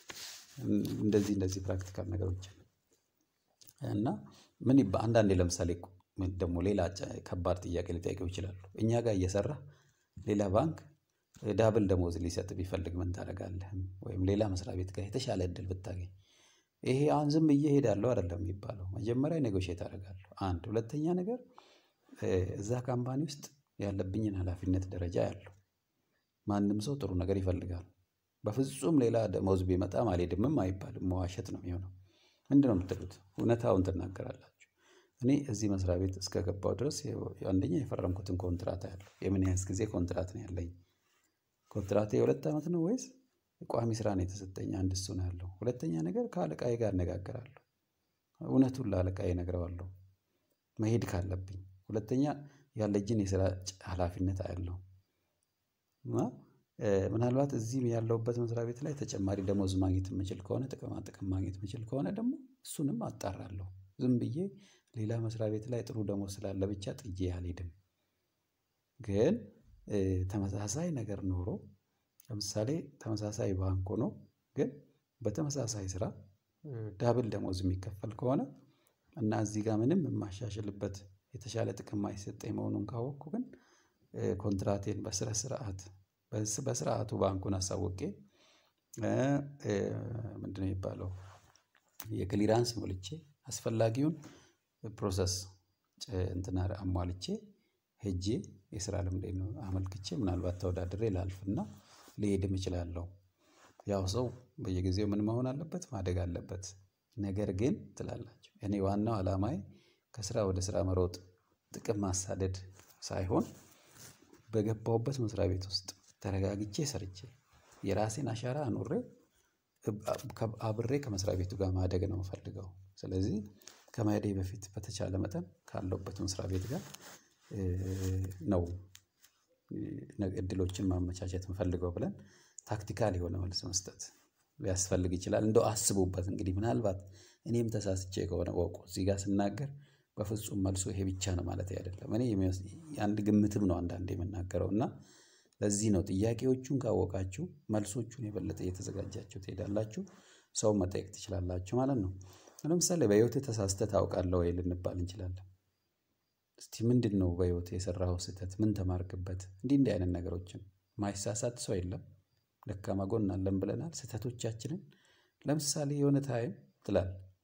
Speaker 1: እንደዚህ ፕራክቲካል ነገሮች እና ምን አንዳንዴ ለምሳሌ ደግሞ ሌላ ከባድ ጥያቄ ሊጠይቀው ይችላሉ። እኛ ጋር እየሰራ ሌላ ባንክ ዳብል ደሞዝ ሊሰጥ ቢፈልግ ምን ታደርጋለህ? ወይም ሌላ መስሪያ ቤት ጋር የተሻለ እድል ብታገኝ ይሄ አሁን ዝም ብዬ እሄዳለሁ አይደለም የሚባለው። መጀመሪያ ኔጎሺየት አደርጋለሁ። አንድ ሁለተኛ ነገር እዛ ካምፓኒ ውስጥ ያለብኝን ኃላፊነት ደረጃ ያለው ማንም ሰው ጥሩ ነገር ይፈልጋል። በፍጹም ሌላ ደሞዝ ቢመጣም አልሄድምም አይባልም። መዋሸት ነው የሚሆነው። ምንድነው የምትሉት? እውነታውን ትናገራላችሁ። እኔ እዚህ መስሪያ ቤት እስከገባው ድረስ አንደኛ የፈረምኩትን ኮንትራት ያለው የምን ያህል ጊዜ ኮንትራት ነው ያለኝ? ኮንትራቴ የ2 ዓመት ነው ወይስ ቋሚ ስራ ነው የተሰጠኝ? አንድ እሱ ነው ያለው። ሁለተኛ ነገር ከአለቃዬ ጋር እነጋገራለሁ። እውነቱን ለአለቃዬ እነግረዋለሁ መሄድ ካለብኝ። ሁለተኛ ያለኝን የስራ ኃላፊነት አያለሁ። ምናልባት እዚህ ያለውበት መስሪያ ቤት ላይ ተጨማሪ ደሞዝ ማግኘት የምችል ከሆነ ጥቅም ማግኘት የምችል ከሆነ ደግሞ እሱንም አጣራለሁ። ዝም ብዬ ሌላ መስሪያ ቤት ላይ ጥሩ ደሞዝ ስላለ ብቻ ጥዬ አልሄድም። ግን ተመሳሳይ ነገር ኖሮ ለምሳሌ ተመሳሳይ ባንክ ሆኖ ግን በተመሳሳይ ስራ ዳብል ደሞዝ የሚከፈል ከሆነ እና እዚህ ጋር ምንም የማሻሽልበት የተሻለ ጥቅም አይሰጠኝ መሆኑን ካወቅኩ ግን ኮንትራቴን በስርዓቱ ባንኩን አሳውቄ ምንድነው የሚባለው የክሊራንስ ሞልቼ አስፈላጊውን ፕሮሰስ አሟልቼ ሄጄ የስራ ልምዴን አመልክቼ ምናልባት ተወዳድሬ ላልፍና ልሄድም እችላለሁ። ያው ሰው በየጊዜው ምን መሆን አለበት? ማደግ አለበት። ነገር ግን ትላላችሁ እኔ ዋናው አላማዬ ከስራ ወደ ስራ መሮጥ ጥቅም ማሳደድ ሳይሆን በገባውበት መስሪያ ቤት ውስጥ ተረጋግቼ ሰርቼ የራሴን አሻራ አኑሬ አብሬ ከመስሪያ ቤቱ ጋር ማደግ ነው የምፈልገው። ስለዚህ ከመሄዴ በፊት በተቻለ መጠን ካለውበት መስሪያ ቤት ጋር ነው እድሎችን ማመቻቸት የምፈልገው ብለን ታክቲካል የሆነ መልስ መስጠት ሊያስፈልግ ይችላል። እንደው አስቡበት እንግዲህ ምናልባት እኔም ተሳስቼ ከሆነ ወቁ እዚህ ጋር ስናገር በፍጹም መልሱ ይሄ ብቻ ነው ማለት አይደለም። እኔ አንድ ግምትም ነው አንዳንዴ የምናገረውና ለዚህ ነው ጥያቄዎቹን ካወቃችሁ መልሶቹን የበለጠ እየተዘጋጃችሁ ትሄዳላችሁ፣ ሰው መጠየቅ ትችላላችሁ ማለት ነው። ለምሳሌ በህይወት ተሳስተህ ታውቃለህ ወይ ልንባል እንችላለን። እስቲ ምንድነው በህይወት የሰራው ስህተት ምን ተማርክበት? እንዲህ አይነት ነገሮችን ማይሳሳት ሰው የለም። ደካማ ጎን አለን ብለናል። ስህተቶቻችንን ለምሳሌ የሆነ ታይም ትላል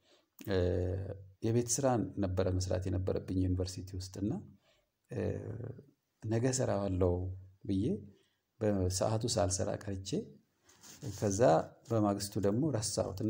Speaker 1: የቤት ስራ ነበረ መስራት የነበረብኝ ዩኒቨርሲቲ ውስጥና ነገ ሰራዋለሁ ብዬ በሰዓቱ ሳልሰራ ቀርቼ ከዛ በማግስቱ ደግሞ ረሳሁትና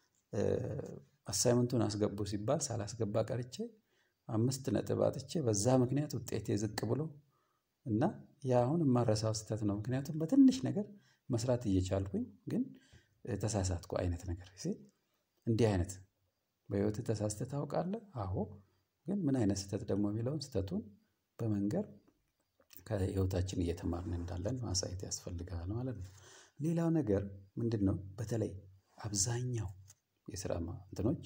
Speaker 1: አሳይመንቱን አስገቡ ሲባል ሳላስገባ ቀርቼ 5 ነጥብ አጥቼ በዛ ምክንያት ውጤቴ ዝቅ ብሎ እና ያ አሁን የማረሳው ስህተት ነው። ምክንያቱም በትንሽ ነገር መስራት እየቻልኩኝ ግን ተሳሳትኩ አይነት ነገር እሺ። እንዲህ አይነት በህይወት ተሳስተህ ታውቃለህ? አዎ። ግን ምን አይነት ስህተት ደግሞ የሚለውን ስህተቱን በመንገር ከህይወታችን እየተማርን እንዳለን ማሳየት ያስፈልጋል ማለት ነው። ሌላው ነገር ምንድነው? በተለይ አብዛኛው የሥራ እንትኖች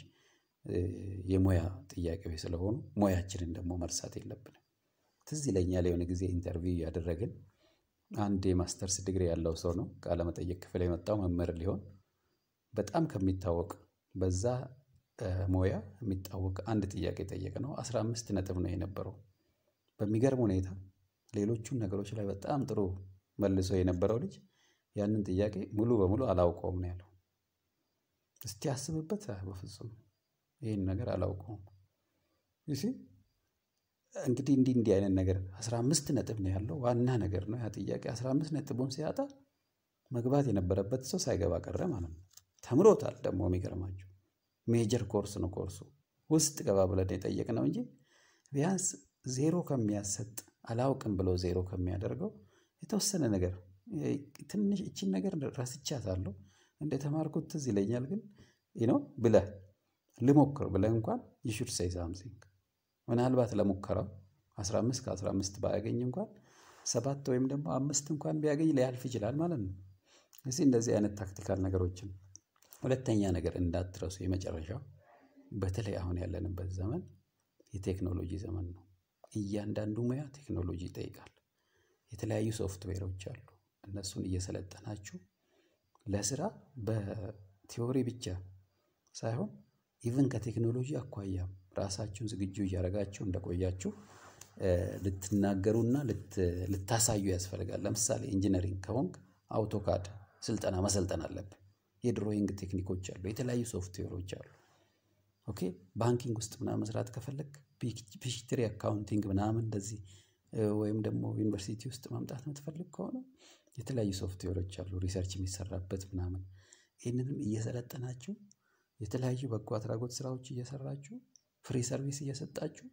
Speaker 1: የሙያ ጥያቄዎች ስለሆኑ ሙያችንን ደግሞ መርሳት የለብንም። ትዝ ይለኛል የሆነ ጊዜ ኢንተርቪው ያደረግን አንድ የማስተርስ ዲግሪ ያለው ሰው ነው ቃለ መጠይቅ ክፍል የመጣው መምህር ሊሆን በጣም ከሚታወቅ በዛ ሙያ የሚታወቅ አንድ ጥያቄ ጠየቅነው። 15 ነጥብ ነው የነበረው። በሚገርም ሁኔታ ሌሎቹን ነገሮች ላይ በጣም ጥሩ መልሶ የነበረው ልጅ ያንን ጥያቄ ሙሉ በሙሉ አላውቀውም ነው ያለው። እስቲ አስብበት። በፍጹም ይሄን ነገር አላውቀውም። እሺ እንግዲህ እንዲህ አይነት ነገር 15 ነጥብ ነው ያለው ዋና ነገር ነው ያ ጥያቄ። 15 ነጥቡን ሲያጣ መግባት የነበረበት ሰው ሳይገባ ቀረ ማለት ነው። ተምሮታል ደግሞ የሚገርማችሁ ሜጀር ኮርስ ነው ኮርሱ ውስጥ ገባ ብለን የጠየቅነው እንጂ ቢያንስ ዜሮ ከሚያሰጥ አላውቅም ብሎ ዜሮ ከሚያደርገው የተወሰነ ነገር ትንሽ እቺን ነገር ረስቻታለሁ እንደተማርኩት ትዝ ይለኛል ግን ብለህ ልሞክር ብለህ እንኳን you should say something ምናልባት ለሙከራው 15 ከ15 ባያገኝ እንኳን 7 ወይም ደግሞ 5 እንኳን ቢያገኝ ሊያልፍ ይችላል ማለት ነው። እዚህ እንደዚህ አይነት ታክቲካል ነገሮችን ሁለተኛ ነገር እንዳትረሱ የመጨረሻው በተለይ አሁን ያለንበት ዘመን የቴክኖሎጂ ዘመን ነው። እያንዳንዱ ሙያ ቴክኖሎጂ ይጠይቃል። የተለያዩ ሶፍትዌሮች አሉ። እነሱን እየሰለጠናችሁ ለስራ በቲዮሪ ብቻ ሳይሆን ኢቭን ከቴክኖሎጂ አኳያ ራሳችሁን ዝግጁ እያደረጋችሁ እንደቆያችሁ ልትናገሩና ልታሳዩ ያስፈልጋል። ለምሳሌ ኢንጂነሪንግ ከሆንክ አውቶካድ ስልጠና መሰልጠን አለብህ። የድሮይንግ ቴክኒኮች አሉ፣ የተለያዩ ሶፍትዌሮች አሉ። ኦኬ ባንኪንግ ውስጥ ምናምን መስራት ከፈለክ ፒሽትሪ አካውንቲንግ ምናምን እንደዚህ ወይም ደግሞ ዩኒቨርሲቲ ውስጥ ማምጣት የምትፈልግ ከሆነ የተለያዩ ሶፍትዌሮች አሉ ሪሰርች የሚሰራበት ምናምን። ይሄንንም እየሰለጠናችሁ የተለያዩ በጎ አድራጎት ስራዎች እየሰራችሁ ፍሪ ሰርቪስ እየሰጣችሁ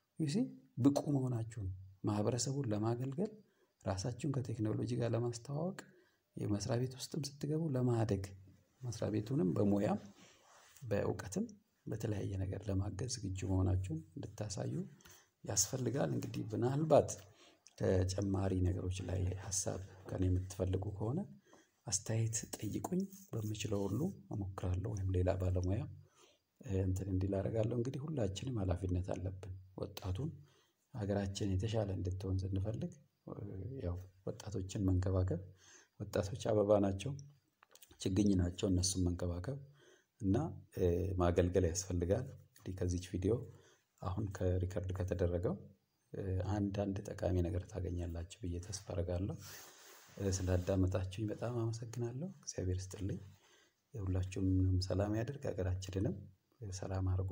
Speaker 1: ብቁ መሆናችሁን ማህበረሰቡን ለማገልገል ራሳችሁን ከቴክኖሎጂ ጋር ለማስተዋወቅ የመስሪያ ቤት ውስጥም ስትገቡ ለማደግ መስሪያ ቤቱንም በሙያም በእውቀትም በተለያየ ነገር ለማገዝ ዝግጁ መሆናችሁን እንድታሳዩ ያስፈልጋል። እንግዲህ ምናልባት ተጨማሪ ነገሮች ላይ ሐሳብ ከኔ የምትፈልጉ ከሆነ አስተያየት ጠይቁኝ። በምችለው ሁሉ እሞክራለሁ ወይም ሌላ ባለሙያ እንዲል አደርጋለሁ። እንግዲህ ሁላችንም ኃላፊነት አለብን። ወጣቱን ሀገራችን የተሻለ እንድትሆን ስንፈልግ ያው ወጣቶችን መንከባከብ ወጣቶች አበባ ናቸው፣ ችግኝ ናቸው። እነሱን መንከባከብ እና ማገልገል ያስፈልጋል። እንግዲህ ከዚህ ቪዲዮ አሁን ከሪከርድ ከተደረገው አንድ ጠቃሚ ነገር ታገኛላችሁ ብዬ ተስፋ አደርጋለሁ። ስላዳመጣችሁኝ በጣም አመሰግናለሁ። እግዚአብሔር ይስጥልኝ። ሁላችሁንም ሰላም ያድርግ፣ ሀገራችንንም ሰላም አድርጎ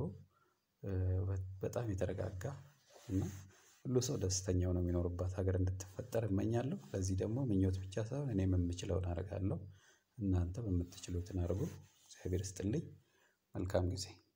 Speaker 1: በጣም የተረጋጋ እና ሁሉ ሰው ደስተኛ ሆኖ የሚኖርባት ሀገር እንድትፈጠር እመኛለሁ። ለዚህ ደግሞ ምኞት ብቻ ሳይሆን እኔም የምችለውን አደርጋለሁ። እናንተ በምትችሉት አድርጉ። እግዚአብሔር ይስጥልኝ። መልካም ጊዜ